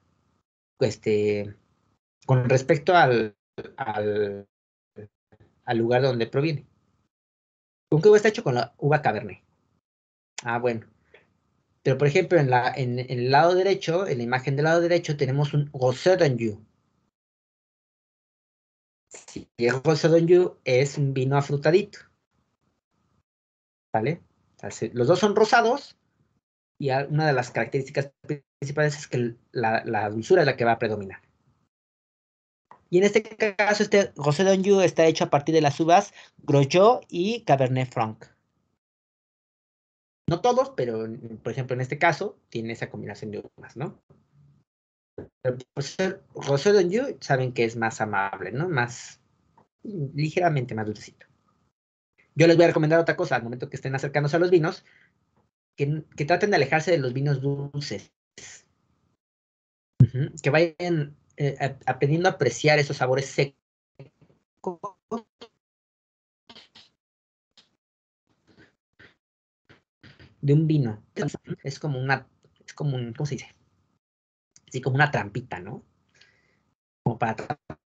con respecto al lugar de donde proviene. ¿Con qué uva está hecho? Con la uva Cabernet. Ah, bueno. Pero, por ejemplo, en el lado derecho, en la imagen del lado derecho, tenemos un Rosé d'Anjou. Sí, y el Rosé d'Anjou es un vino afrutadito. ¿Vale? Los dos son rosados y una de las características principales es que la dulzura es la que va a predominar. Y en este caso, este Rosé d'Anjou está hecho a partir de las uvas Grosjean y Cabernet Franc. No todos, pero por ejemplo en este caso tiene esa combinación de uvas, ¿no? Pero por ser Rosé d'Anjou saben que es más amable, ¿no? Ligeramente más dulcito. Yo les voy a recomendar otra cosa al momento que estén acercándose a los vinos, que traten de alejarse de los vinos dulces. Que vayan aprendiendo a apreciar esos sabores secos. de un vino. Es como un, ¿cómo se dice? Así como una trampita, ¿no? Como para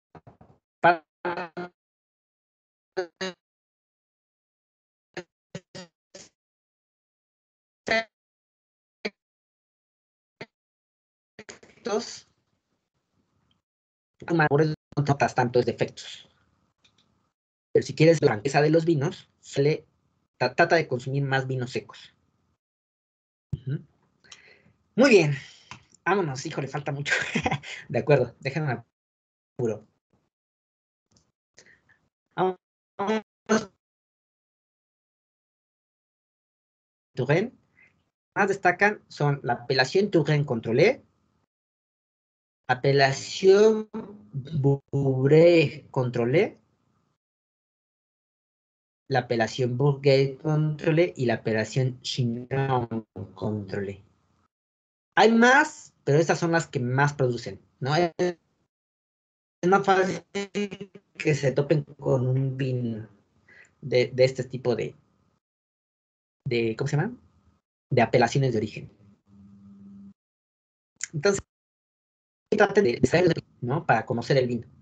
por eso no notas tantos defectos. Pero si quieres la franqueza de los vinos, trata de consumir más vinos secos. Muy bien. Vámonos, híjole, falta mucho. De acuerdo, déjenme apuro. Vámonos. Touraine. Más destacan son la apelación Touraine Contrôlée, apelación Bourget Contrôlée, la apelación Bourget Contrôlée y la apelación Chinon Contrôlée. Hay más, pero estas son las que más producen, ¿no? Es más fácil que se topen con un vino de este tipo de ¿cómo se llama? De apelaciones de origen. Entonces, traten de saber, ¿no? Para conocer el vino.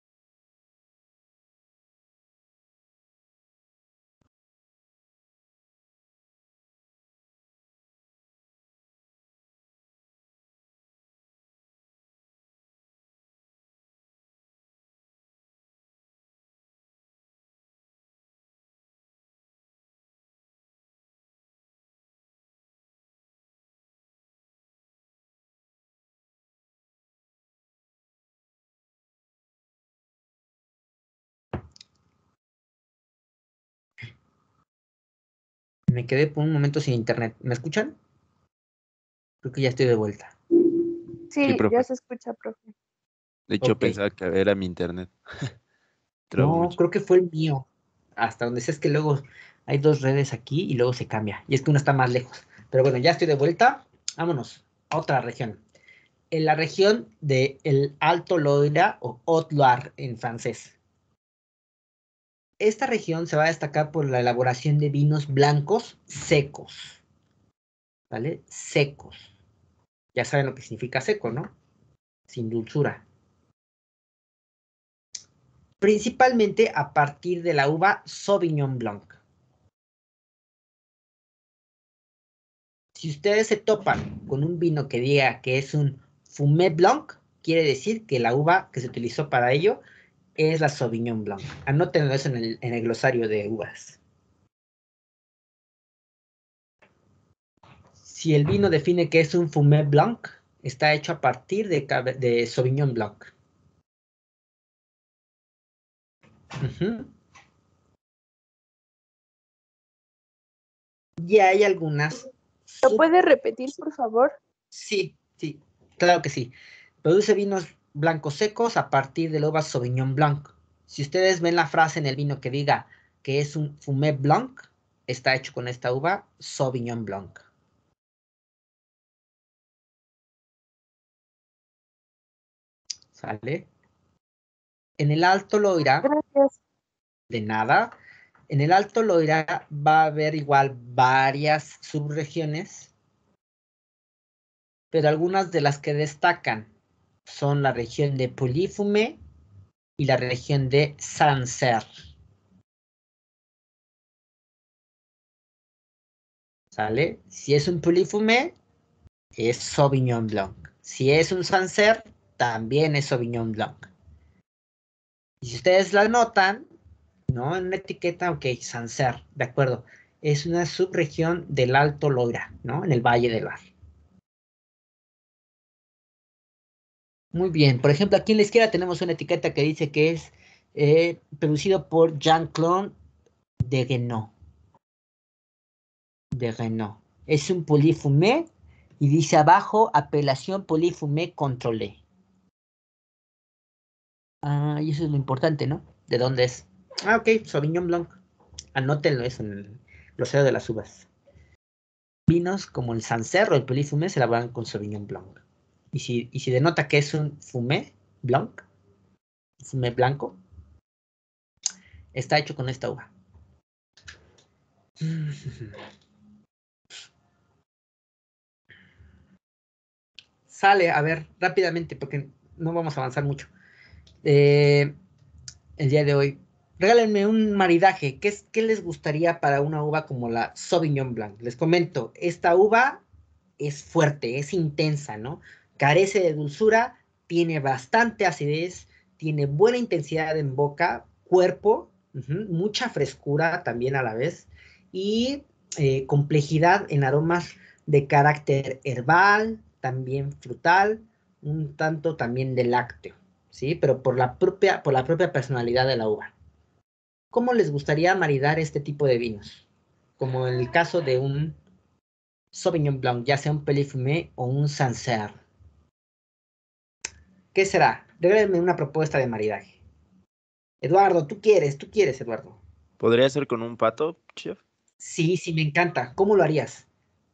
Me quedé por un momento sin internet. ¿Me escuchan? Creo que ya estoy de vuelta. Sí, profe. ya se escucha, profe. De hecho, Ok. pensaba que era mi internet. No, mucho. creo que fue el mío. Hasta donde sé es que luego hay dos redes aquí y luego se cambia. Y es que una está más lejos. Pero bueno, ya estoy de vuelta. Vámonos a otra región. En la región del Alto Loira o Haute-Loire en francés. Esta región se va a destacar por la elaboración de vinos blancos secos. ¿Vale? Secos. Ya saben lo que significa seco, ¿no? Sin dulzura. Principalmente a partir de la uva Sauvignon Blanc. Si ustedes se topan con un vino que diga que es un Fumé Blanc, quiere decir que la uva que se utilizó para ello es la Sauvignon Blanc. Anótenlo eso en el glosario de uvas. Si el vino define que es un Fumé Blanc, está hecho a partir de Sauvignon Blanc. Y hay algunas. ¿Lo puede repetir, por favor? Sí, sí, claro que sí. Produce vinos blancos secos a partir de la uva Sauvignon Blanc. Si ustedes ven la frase en el vino que diga que es un Fumé Blanc, está hecho con esta uva Sauvignon Blanc. ¿Sale? En el Alto Loira, gracias. De nada. En el Alto Loira va a haber igual varias subregiones, pero algunas de las que destacan son la región de Pouilly-Fumé y la región de Sancerre. ¿Sale? Si es un Pouilly-Fumé, es Sauvignon Blanc. Si es un Sancerre, también es Sauvignon Blanc. Y si ustedes la notan, ¿no? En una etiqueta, ok, Sancerre, de acuerdo. Es una subregión del Alto Loira, ¿no? En el Valle del Var. Muy bien. Por ejemplo, aquí en la izquierda tenemos una etiqueta que dice que es producido por Jean-Claude Deguenot. Es un Pouilly-Fumé y dice abajo apelación Pouilly-Fumé Contrôlée. Ah, y eso es lo importante, ¿no? ¿De dónde es? Ah, ok, Sauvignon Blanc. Anótenlo eso en el glosario de las uvas. Vinos como el Sancerre o el Pouilly-Fumé se elaboran con Sauvignon Blanc. Y si denota que es un Fumé Blanc, Fumé blanco, está hecho con esta uva. Sale, a ver, rápidamente, porque no vamos a avanzar mucho. El día de hoy. Regálenme un maridaje. ¿Qué les gustaría para una uva como la Sauvignon Blanc? Les comento, esta uva es fuerte, es intensa, ¿no? Carece de dulzura, tiene bastante acidez, tiene buena intensidad en boca, cuerpo, mucha frescura también a la vez, y complejidad en aromas de carácter herbal, también frutal, un tanto también de lácteo, ¿sí? Pero por la propia personalidad de la uva. ¿Cómo les gustaría maridar este tipo de vinos? Como en el caso de un Sauvignon Blanc, ya sea un Petit Fumé o un Sancerre. ¿Qué será? Regálenme una propuesta de maridaje. Eduardo, tú quieres, Eduardo. ¿Podría ser con un pato, chef? Sí, me encanta. ¿Cómo lo harías?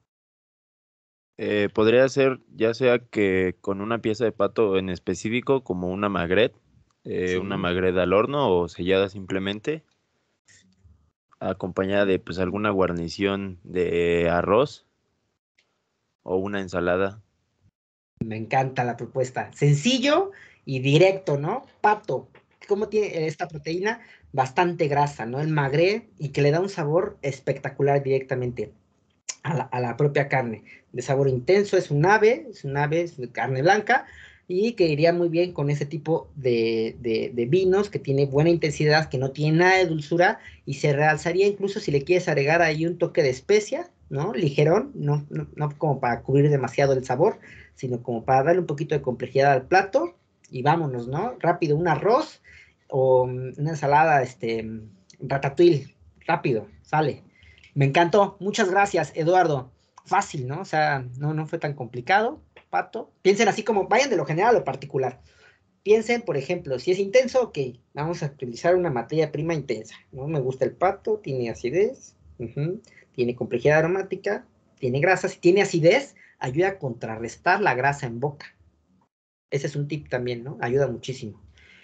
Podría ser ya sea que con una pieza de pato en específico, como una magret, una Sí. magret al horno o sellada simplemente, acompañada de pues alguna guarnición de arroz o una ensalada. Me encanta la propuesta. Sencillo y directo, ¿no? Pato. ¿Cómo tiene esta proteína? Bastante grasa, ¿no? El magret y que le da un sabor espectacular directamente a la propia carne. De sabor intenso, es de carne blanca y que iría muy bien con ese tipo de vinos que tiene buena intensidad, que no tiene nada de dulzura y se realzaría incluso si le quieres agregar ahí un toque de especia, ¿no? Ligerón, no como para cubrir demasiado el sabor, sino como para darle un poquito de complejidad al plato y vámonos, ¿no? Rápido, un arroz o una ensalada, ratatouille, rápido, sale. Me encantó, muchas gracias, Eduardo. Fácil, ¿no? O sea, no fue tan complicado, Pato. Piensen así como, vayan de lo general a lo particular. Piensen, por ejemplo, si es intenso, ok, vamos a utilizar una materia prima intensa, ¿no? Me gusta el pato, tiene acidez, tiene complejidad aromática, tiene grasa. Si tiene acidez, ayuda a contrarrestar la grasa en boca. Ese es un tip también, ¿no? Ayuda muchísimo.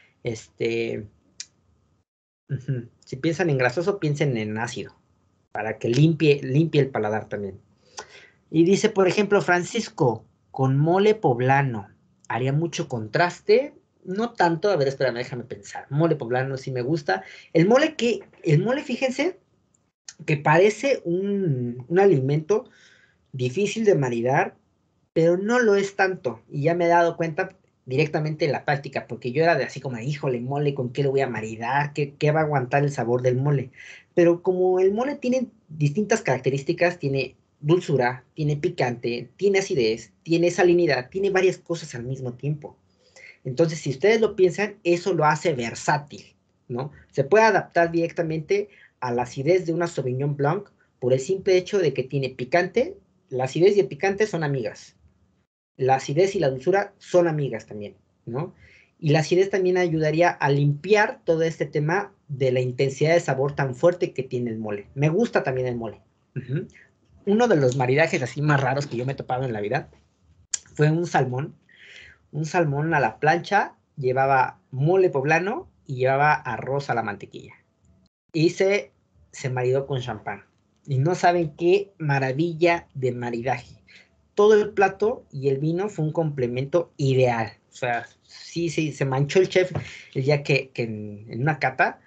Si piensan en grasoso, piensen en ácido, para que limpie el paladar también. Y dice, por ejemplo, Francisco, con mole poblano, ¿haría mucho contraste? No tanto, a ver, espérame, déjame pensar. Mole poblano sí me gusta. El mole, fíjense, que parece un alimento difícil de maridar, pero no lo es tanto. Y ya me he dado cuenta directamente en la práctica, porque yo era de así como, híjole, mole, ¿con qué lo voy a maridar? ¿Qué va a aguantar el sabor del mole? Pero como el mole tiene distintas características, tiene dulzura, tiene picante, tiene acidez, tiene salinidad, tiene varias cosas al mismo tiempo. Entonces, si ustedes lo piensan, eso lo hace versátil, ¿no? Se puede adaptar directamente a la acidez de una Sauvignon Blanc por el simple hecho de que tiene picante. La acidez y el picante son amigas. La acidez y la dulzura son amigas también, ¿no? Y la acidez también ayudaría a limpiar todo este tema de la intensidad de sabor tan fuerte que tiene el mole. Me gusta también el mole. Uno de los maridajes así más raros que yo me he topado en la vida fue un salmón a la plancha, llevaba mole poblano y llevaba arroz a la mantequilla. Y se maridó con champán. Y no saben qué maravilla de maridaje. Todo el plato y el vino fue un complemento ideal. O sea, sí, se manchó el chef el día que en una cata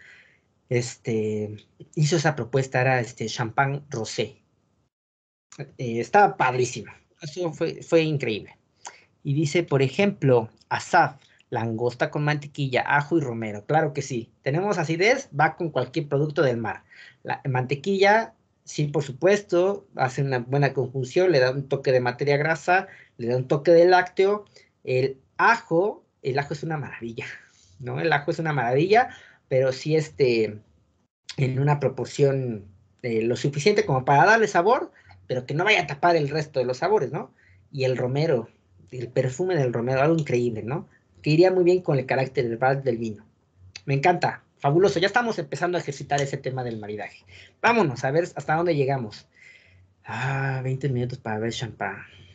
hizo esa propuesta, era champán rosé. Estaba padrísimo. Eso fue increíble. Y dice, por ejemplo, Asaf, langosta con mantequilla, ajo y romero. Claro que sí. Tenemos acidez, va con cualquier producto del mar. La mantequilla, sí, por supuesto, hace una buena conjunción, le da un toque de materia grasa, le da un toque de lácteo. El ajo es una maravilla, ¿no? El ajo es una maravilla, pero sí en una proporción lo suficiente como para darle sabor, pero que no vaya a tapar el resto de los sabores, ¿no? Y el romero, el perfume del romero, algo increíble, ¿no? Que iría muy bien con el carácter herbal del vino. Me encanta, fabuloso. Ya estamos empezando a ejercitar ese tema del maridaje. Vámonos a ver hasta dónde llegamos. 20 minutos para ver champán.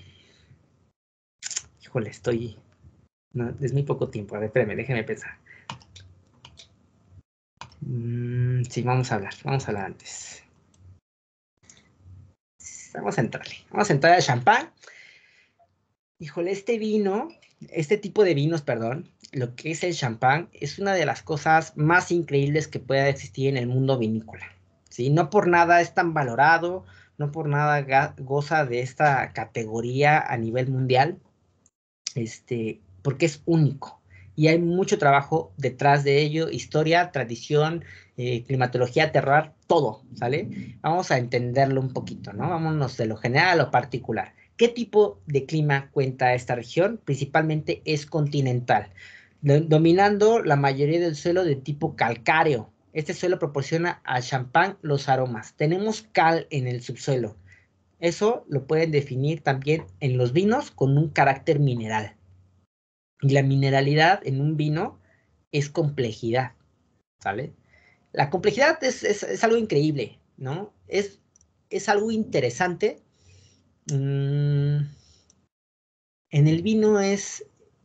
Híjole, no, es muy poco tiempo. A ver, espérame, déjeme pensar. Sí, vamos a hablar antes. Vamos a entrar al champán. Híjole, este tipo de vinos, perdón, lo que es el champán, es una de las cosas más increíbles que pueda existir en el mundo vinícola, ¿sí? No por nada es tan valorado, no por nada goza de esta categoría a nivel mundial, porque es único. Y hay mucho trabajo detrás de ello, historia, tradición, climatología, terroir, todo, ¿sale? Vamos a entenderlo un poquito, ¿no? Vámonos de lo general a lo particular. ¿Qué tipo de clima cuenta esta región? Principalmente es continental, dominando la mayoría del suelo de tipo calcáreo. Este suelo proporciona al champán los aromas. Tenemos cal en el subsuelo. Eso lo pueden definir también en los vinos con un carácter mineral. Y la mineralidad en un vino es complejidad, ¿sale? La complejidad es algo increíble, ¿no? Es algo interesante. En el vino es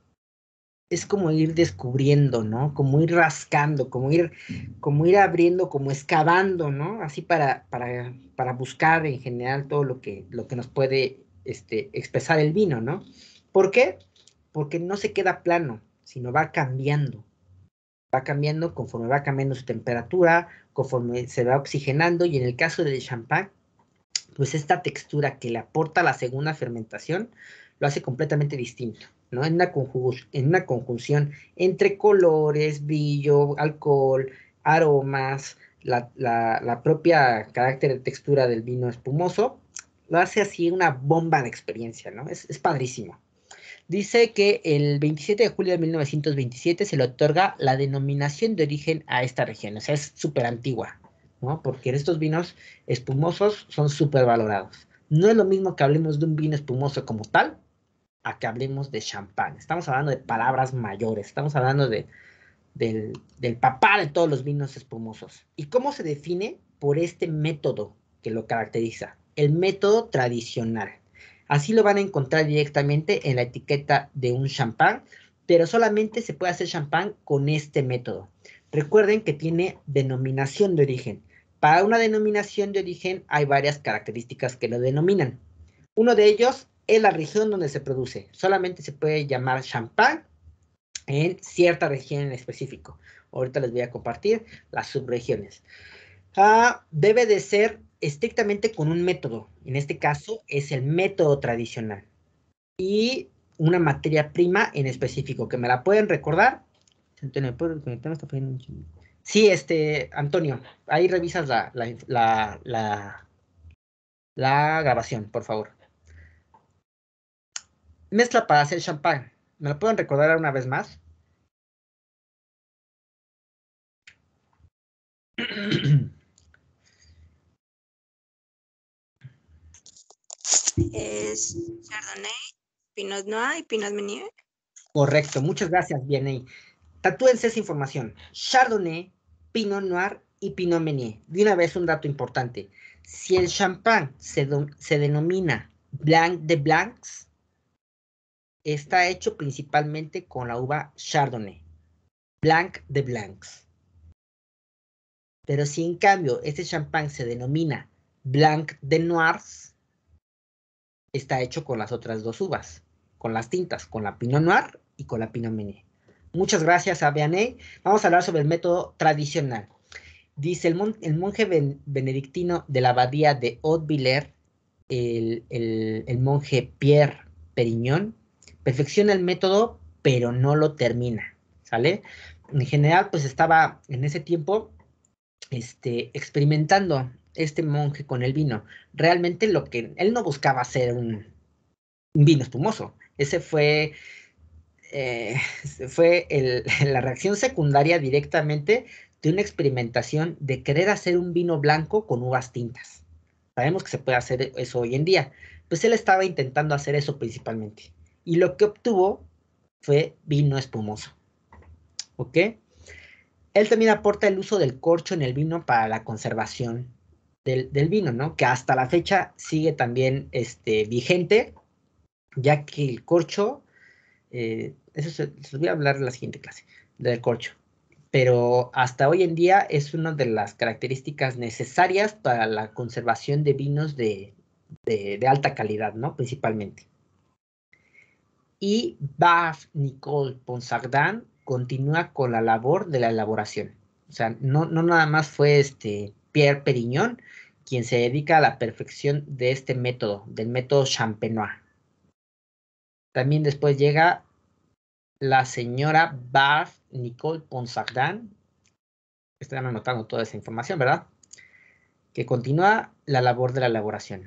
como ir descubriendo, ¿no? Como ir rascando, como ir abriendo, como excavando, ¿no? Así para buscar en general todo lo que nos puede expresar el vino, ¿no? ¿Por qué? Porque no se queda plano, sino va cambiando. Va cambiando conforme va cambiando su temperatura, conforme se va oxigenando, y en el caso del champán, pues esta textura que le aporta la segunda fermentación lo hace completamente distinto, ¿no? En una conjunción entre colores, brillo, alcohol, aromas, la propia carácter de textura del vino espumoso, lo hace así una bomba de experiencia, ¿no? Es padrísimo. Dice que el 27 de julio de 1927 se le otorga la denominación de origen a esta región, o sea, es súper antigua, ¿no? Porque estos vinos espumosos son súper valorados. No es lo mismo que hablemos de un vino espumoso como tal, a que hablemos de champán. Estamos hablando de palabras mayores, estamos hablando del papá de todos los vinos espumosos. ¿Y cómo se define? Por este método que lo caracteriza, el método tradicional. Así lo van a encontrar directamente en la etiqueta de un champán, pero solamente se puede hacer champán con este método. Recuerden que tiene denominación de origen. Para una denominación de origen hay varias características que lo denominan. Uno de ellos es la región donde se produce. Solamente se puede llamar champán en cierta región en específico. Ahorita les voy a compartir las subregiones. Debe de ser estrictamente con un método. En este caso es el método tradicional. Y una materia prima en específico, que me la pueden recordar. Antonio, ¿puedo conectarme? Está pidiendo un chingo. Sí, Antonio, ahí revisas la grabación, por favor. Mezcla para hacer champán. ¿Me la pueden recordar una vez más? Es Chardonnay, Pinot Noir y Pinot Meunier. Correcto, muchas gracias, Vianney. Tatúense esa información. Chardonnay, Pinot Noir y Pinot Meunier. De una vez un dato importante. Si el champán se denomina Blanc de Blancs, está hecho principalmente con la uva Chardonnay. Blanc de Blancs. Pero si en cambio este champán se denomina Blanc de Noirs, está hecho con las otras dos uvas, con las tintas, con la Pinot Noir y con la Pinot Meunier. Muchas gracias a Vianney. Vamos a hablar sobre el método tradicional. Dice el monje benedictino de la abadía de Haute-Villers, el monje Pierre Perignon, perfecciona el método, pero no lo termina, ¿sale? En general, pues estaba en ese tiempo experimentando este monje con el vino. Realmente él no buscaba hacer un vino espumoso. Ese fue la reacción secundaria directamente de una experimentación de querer hacer un vino blanco con uvas tintas. Sabemos que se puede hacer eso hoy en día. Pues él estaba intentando hacer eso principalmente. Y lo que obtuvo fue vino espumoso. ¿Ok? Él también aporta el uso del corcho en el vino para la conservación del vino, ¿no? Que hasta la fecha sigue también vigente, ya que el corcho, eso se los voy a hablar en la siguiente clase, del corcho. Pero hasta hoy en día es una de las características necesarias para la conservación de vinos de alta calidad, ¿no? Principalmente. y Baf Nicole Ponsardin continúa con la labor de la elaboración. O sea, no nada más fue Pierre Perignon quien se dedica a la perfección de este método, del método champenois. También después llega la señora Baf Nicole Ponsardin, están anotando toda esa información, ¿verdad? Que continúa la labor de la elaboración.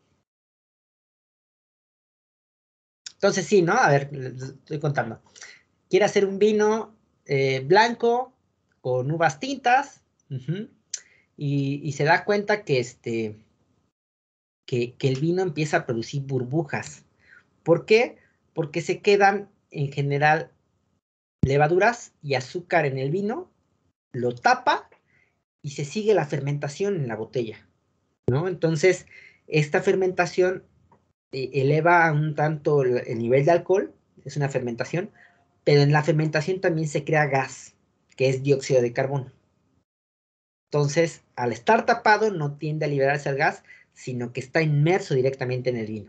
Entonces sí, ¿no? A ver, les estoy contando. Quiere hacer un vino blanco con uvas tintas, y se da cuenta que, que el vino empieza a producir burbujas. ¿Por qué? Porque se quedan en general levaduras y azúcar en el vino, lo tapa y se sigue la fermentación en la botella, ¿no? Entonces, esta fermentación eleva un tanto el nivel de alcohol, es una fermentación, pero en la fermentación también se crea gas, que es dióxido de carbono. Entonces, al estar tapado, no tiende a liberarse el gas, sino que está inmerso directamente en el vino.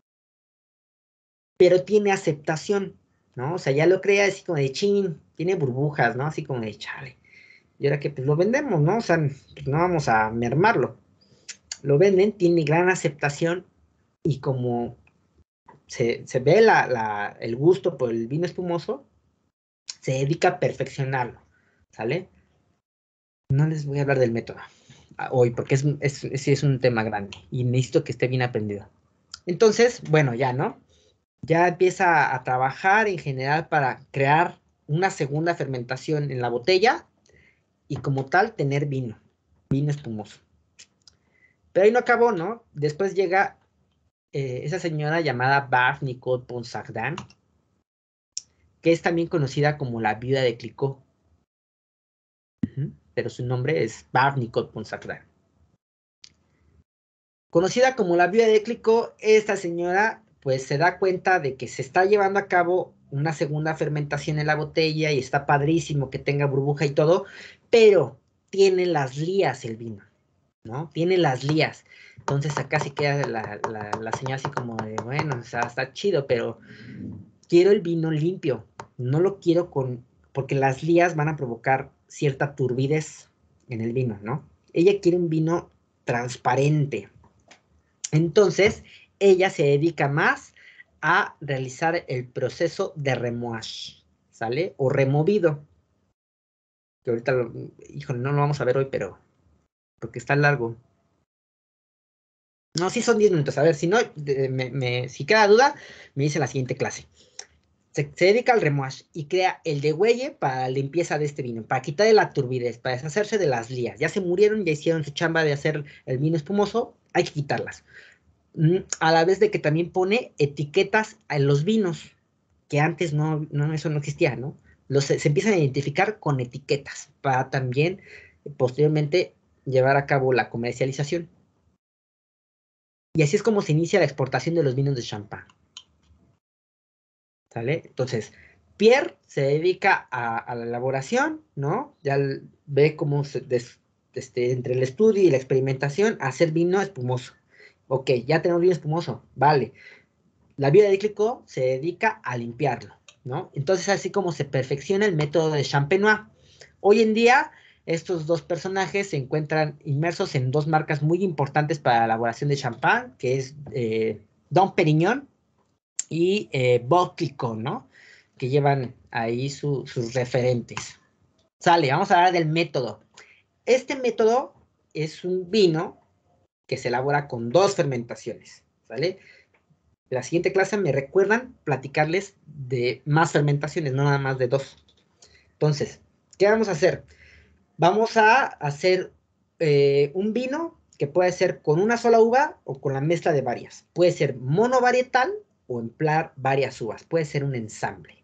Pero tiene aceptación, ¿no? O sea, ya lo crea así como de chin, tiene burbujas, ¿no? Así como de chale. Y ahora que pues lo vendemos, ¿no? O sea, pues no vamos a mermarlo. Lo venden, tiene gran aceptación y como se ve el gusto por el vino espumoso, se dedica a perfeccionarlo, ¿sale? No les voy a hablar del método hoy porque sí es un tema grande y necesito que esté bien aprendido. Entonces, bueno, ya, ¿no? Ya empieza a trabajar en general para crear una segunda fermentación en la botella y como tal tener vino espumoso. Pero ahí no acabó, ¿no? Después llega esa señora llamada Baf Nicole Ponsardin, que es también conocida como la viuda de Clicquot. Pero su nombre es Baf Nicole Ponsardin. Conocida como la viuda de Clicquot, esta señora pues se da cuenta de que se está llevando a cabo una segunda fermentación en la botella y está padrísimo que tenga burbuja y todo, pero tiene las lías el vino, ¿no? Tiene las lías. Entonces acá se queda la señora así como de, bueno, o sea, está chido, pero quiero el vino limpio. No lo quiero porque las lías van a provocar cierta turbidez en el vino, ¿no? Ella quiere un vino transparente. Entonces, ella se dedica más a realizar el proceso de remoage, ¿sale? O removido. Que ahorita, híjole, no lo vamos a ver hoy, pero porque está largo. No, sí son 10 minutos. A ver, si no, si queda duda, me dice la siguiente clase. Se dedica al remoage y crea el degüelle para la limpieza de este vino, para quitarle la turbidez, para deshacerse de las lías. Ya se murieron, ya hicieron su chamba de hacer el vino espumoso, hay que quitarlas. A la vez de que también pone etiquetas en los vinos, que antes eso no existía, ¿no? Se empiezan a identificar con etiquetas para también posteriormente llevar a cabo la comercialización. Y así es como se inicia la exportación de los vinos de champán. ¿Sale? Entonces, Pierre se dedica a la elaboración, ¿no? Ya ve cómo entre el estudio y la experimentación, hacer vino espumoso. Ok, ya tenemos vino espumoso, vale. La viuda de Clicquot se dedica a limpiarlo, ¿no? Entonces, así como se perfecciona el método de Champenois. Hoy en día, estos dos personajes se encuentran inmersos en dos marcas muy importantes para la elaboración de champán, que es Dom Perignon y Veuve Clicquot, ¿no? Que llevan ahí sus referentes. Sale, vamos a hablar del método. Este método es un vino que se elabora con 2 fermentaciones, ¿sale? La siguiente clase me recuerdan platicarles de más fermentaciones, no nada más de 2. Entonces, ¿qué vamos a hacer? Vamos a hacer un vino que puede ser con una sola uva o con la mezcla de varias. Puede ser monovarietal o emplear varias uvas. Puede ser un ensamble.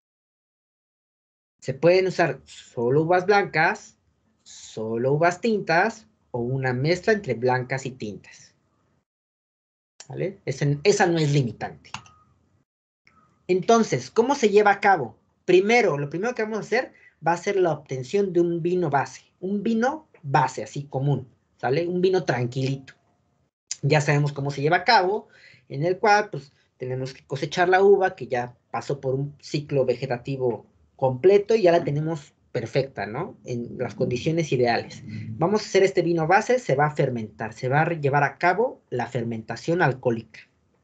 Se pueden usar solo uvas blancas, solo uvas tintas o una mezcla entre blancas y tintas. ¿Vale? Esa no es limitante. Entonces, ¿cómo se lleva a cabo? Lo primero que vamos a hacer va a ser la obtención de un vino base. Un vino base, así común, ¿sale? Un vino tranquilito. Ya sabemos cómo se lleva a cabo, en el cual, pues, tenemos que cosechar la uva que ya pasó por un ciclo vegetativo completo y ya la tenemos perfecta, ¿no? En las condiciones ideales. Vamos a hacer este vino base, se va a fermentar, se va a llevar a cabo la fermentación alcohólica.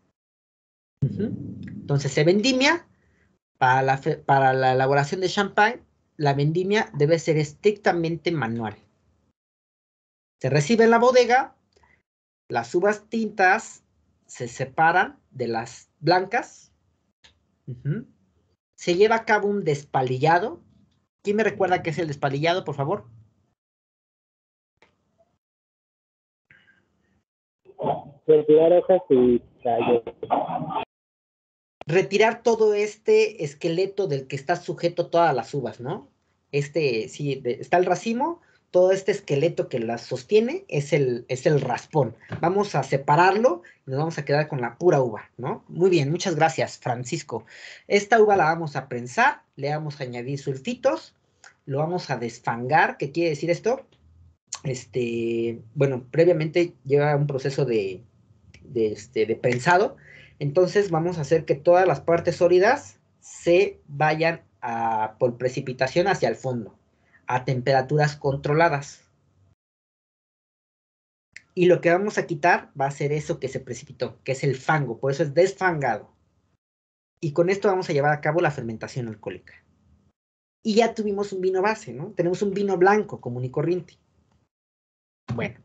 Entonces se vendimia. Para la elaboración de champán, la vendimia debe ser estrictamente manual. Se recibe en la bodega, las uvas tintas se separan de las blancas. Se lleva a cabo un despalillado. ¿Quién me recuerda qué es el despalillado, por favor? Retirar hojas y tallos. Retirar todo este esqueleto del que está sujeto todas las uvas, ¿no? Sí, está el racimo, todo este esqueleto que las sostiene es el raspón. Vamos a separarlo y nos vamos a quedar con la pura uva, ¿no? Muy bien, muchas gracias, Francisco. Esta uva la vamos a prensar, le vamos a añadir sulfitos, lo vamos a desfangar. ¿Qué quiere decir esto? Bueno, previamente lleva un proceso de prensado. Entonces vamos a hacer que todas las partes sólidas se vayan por precipitación hacia el fondo, a temperaturas controladas. Y lo que vamos a quitar va a ser eso que se precipitó, que es el fango, por eso es desfangado. Y con esto vamos a llevar a cabo la fermentación alcohólica. Y ya tuvimos un vino base, ¿no? Tenemos un vino blanco común y corriente. Bueno.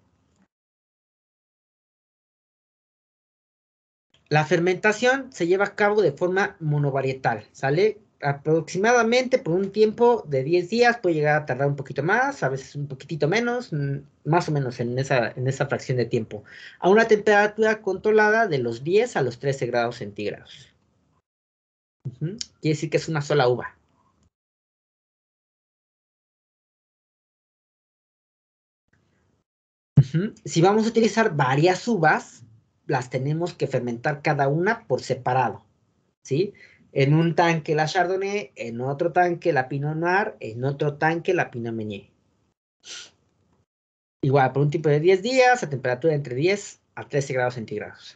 La fermentación se lleva a cabo de forma monovarietal, ¿sale? Aproximadamente por un tiempo de 10 días, puede llegar a tardar un poquito más, a veces un poquitito menos, más o menos en esa fracción de tiempo, a una temperatura controlada de los 10 a los 13 grados centígrados. Quiere decir que es una sola uva. Si vamos a utilizar varias uvas, las tenemos que fermentar cada una por separado, ¿sí? En un tanque la Chardonnay, en otro tanque la Pinot Noir, en otro tanque la Pinot Meunier. Igual, por un tiempo de 10 días, a temperatura entre 10 a 13 grados centígrados.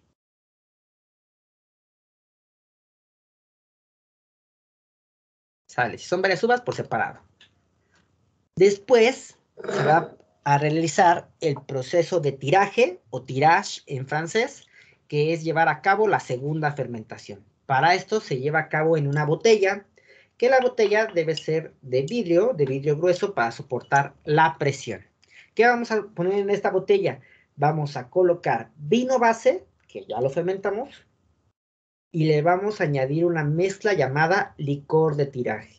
Sale, si son varias uvas, por separado. Después se va a realizar el proceso de tiraje o tirage en francés, que es llevar a cabo la segunda fermentación. Para esto se lleva a cabo en una botella, que la botella debe ser de vidrio grueso para soportar la presión. ¿Qué vamos a poner en esta botella? Vamos a colocar vino base, que ya lo fermentamos, y le vamos a añadir una mezcla llamada licor de tiraje.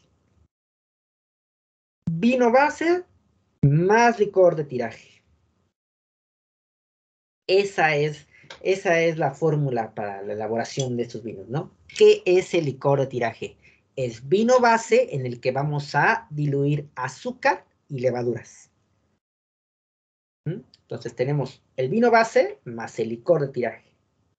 Vino base más licor de tiraje. Esa es la fórmula para la elaboración de estos vinos, ¿no? ¿Qué es el licor de tiraje? Es vino base en el que vamos a diluir azúcar y levaduras. Entonces tenemos el vino base más el licor de tiraje.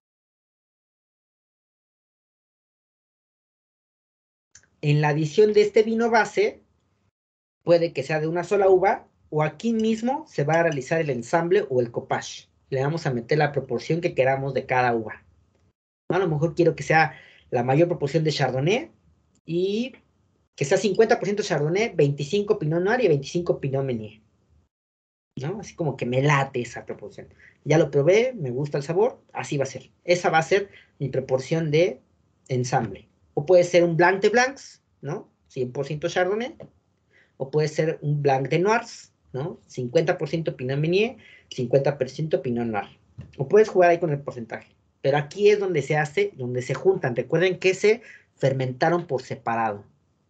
En la adición de este vino base, puede que sea de una sola uva, o aquí mismo se va a realizar el ensamble o el copage. Le vamos a meter la proporción que queramos de cada uva. A lo mejor quiero que sea la mayor proporción de Chardonnay y que sea 50% Chardonnay, 25 Pinot Noir y 25 Pinot Meunier, ¿no? Así como que me late esa proporción. Ya lo probé, me gusta el sabor, así va a ser. Esa va a ser mi proporción de ensamble. O puede ser un Blanc de Blancs, ¿no? 100% Chardonnay. O puede ser un Blanc de Noirs, ¿no? 50% Pinot Meunier, 50% Pinot Noir. O puedes jugar ahí con el porcentaje. Pero aquí es donde se hace, donde se juntan. Recuerden que se fermentaron por separado.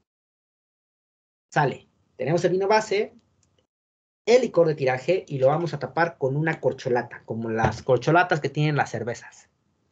Sale. Tenemos el vino base, el licor de tiraje y lo vamos a tapar con una corcholata, como las corcholatas que tienen las cervezas,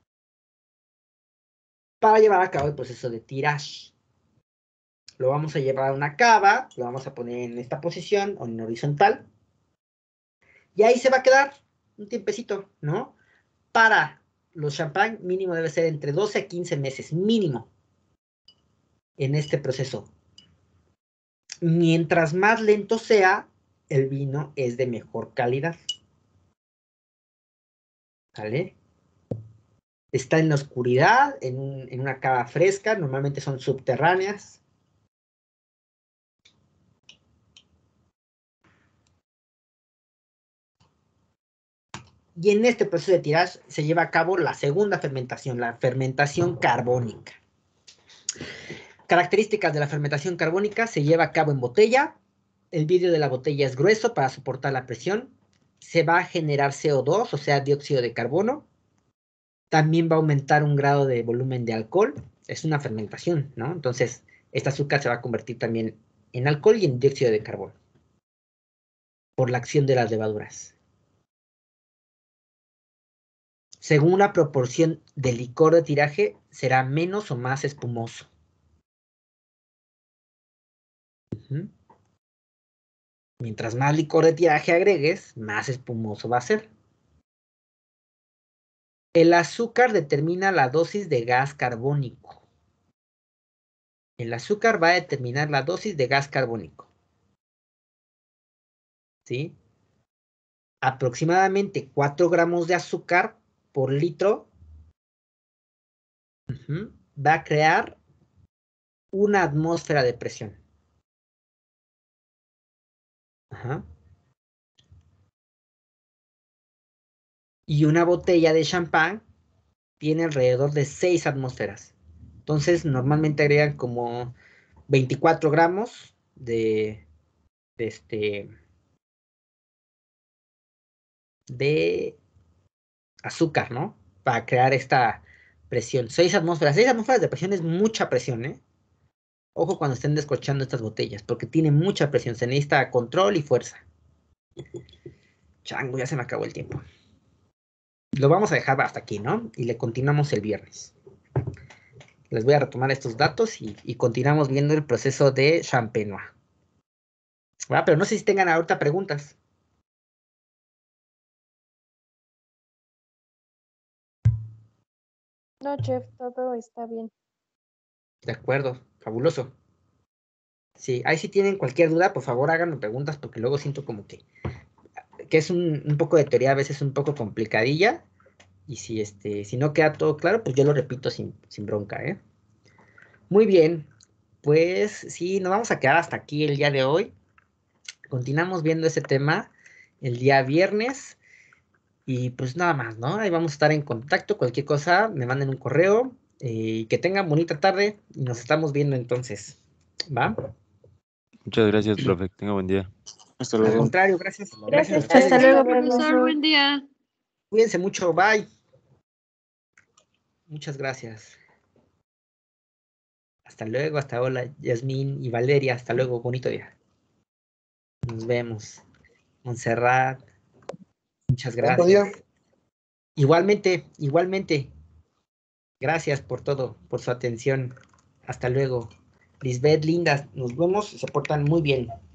para llevar a cabo el proceso de tirage. Lo vamos a llevar a una cava, lo vamos a poner en esta posición o en horizontal. Y ahí se va a quedar un tiempecito, ¿no? Para los champán mínimo debe ser entre 12 a 15 meses, mínimo, en este proceso. Mientras más lento sea, el vino es de mejor calidad. ¿Vale? está en la oscuridad, en una cava fresca, normalmente son subterráneas. Y en este proceso de tirage se lleva a cabo la segunda fermentación, la fermentación carbónica. Características de la fermentación carbónica: se lleva a cabo en botella, el vidrio de la botella es grueso para soportar la presión, se va a generar CO2, o sea, dióxido de carbono, también va a aumentar un grado de volumen de alcohol, es una fermentación, ¿no? Entonces, este azúcar se va a convertir también en alcohol y en dióxido de carbono, por la acción de las levaduras. Según la proporción de licor de tiraje, será menos o más espumoso. Mientras más licor de tiraje agregues, más espumoso va a ser. El azúcar determina la dosis de gas carbónico. El azúcar va a determinar la dosis de gas carbónico. ¿Sí? Aproximadamente 4 gramos de azúcar por litro va a crear una atmósfera de presión. Ajá. Y una botella de champán tiene alrededor de 6 atmósferas. Entonces, normalmente agregan como 24 gramos de azúcar, ¿no? Para crear esta presión. 6 atmósferas. 6 atmósferas de presión es mucha presión, ¿eh? Ojo cuando estén descorchando estas botellas, porque tiene mucha presión. Se necesita control y fuerza. Chango, ya se me acabó el tiempo. Lo vamos a dejar hasta aquí, ¿no? Y le continuamos el viernes. Les voy a retomar estos datos y continuamos viendo el proceso de Champenois. ¿Va? Pero no sé si tengan ahorita preguntas. No, chef, todo está bien. De acuerdo, fabuloso. Sí, ahí si tienen cualquier duda, por favor háganme preguntas, porque luego siento como que es un poco de teoría, a veces un poco complicadilla. Y si no queda todo claro, pues yo lo repito sin bronca, ¿eh? Muy bien, pues sí, nos vamos a quedar hasta aquí el día de hoy. Continuamos viendo ese tema el día viernes. Y pues nada más, ¿no? Ahí vamos a estar en contacto. Cualquier cosa, me manden un correo. Y que tengan bonita tarde. Y nos estamos viendo entonces. ¿Va? Muchas gracias, profe. Tenga buen día. Hasta Al luego. contrario, gracias. Gracias, a ustedes. hasta luego, Profesor, buen día. Cuídense mucho. Bye. Muchas gracias. Hasta luego. Hasta hola, Yasmín y Valeria. Hasta luego. Bonito día. Nos vemos. Montserrat. Muchas gracias. Igualmente, igualmente. Gracias por todo, por su atención. Hasta luego. Lisbeth, lindas, nos vemos, se portan muy bien.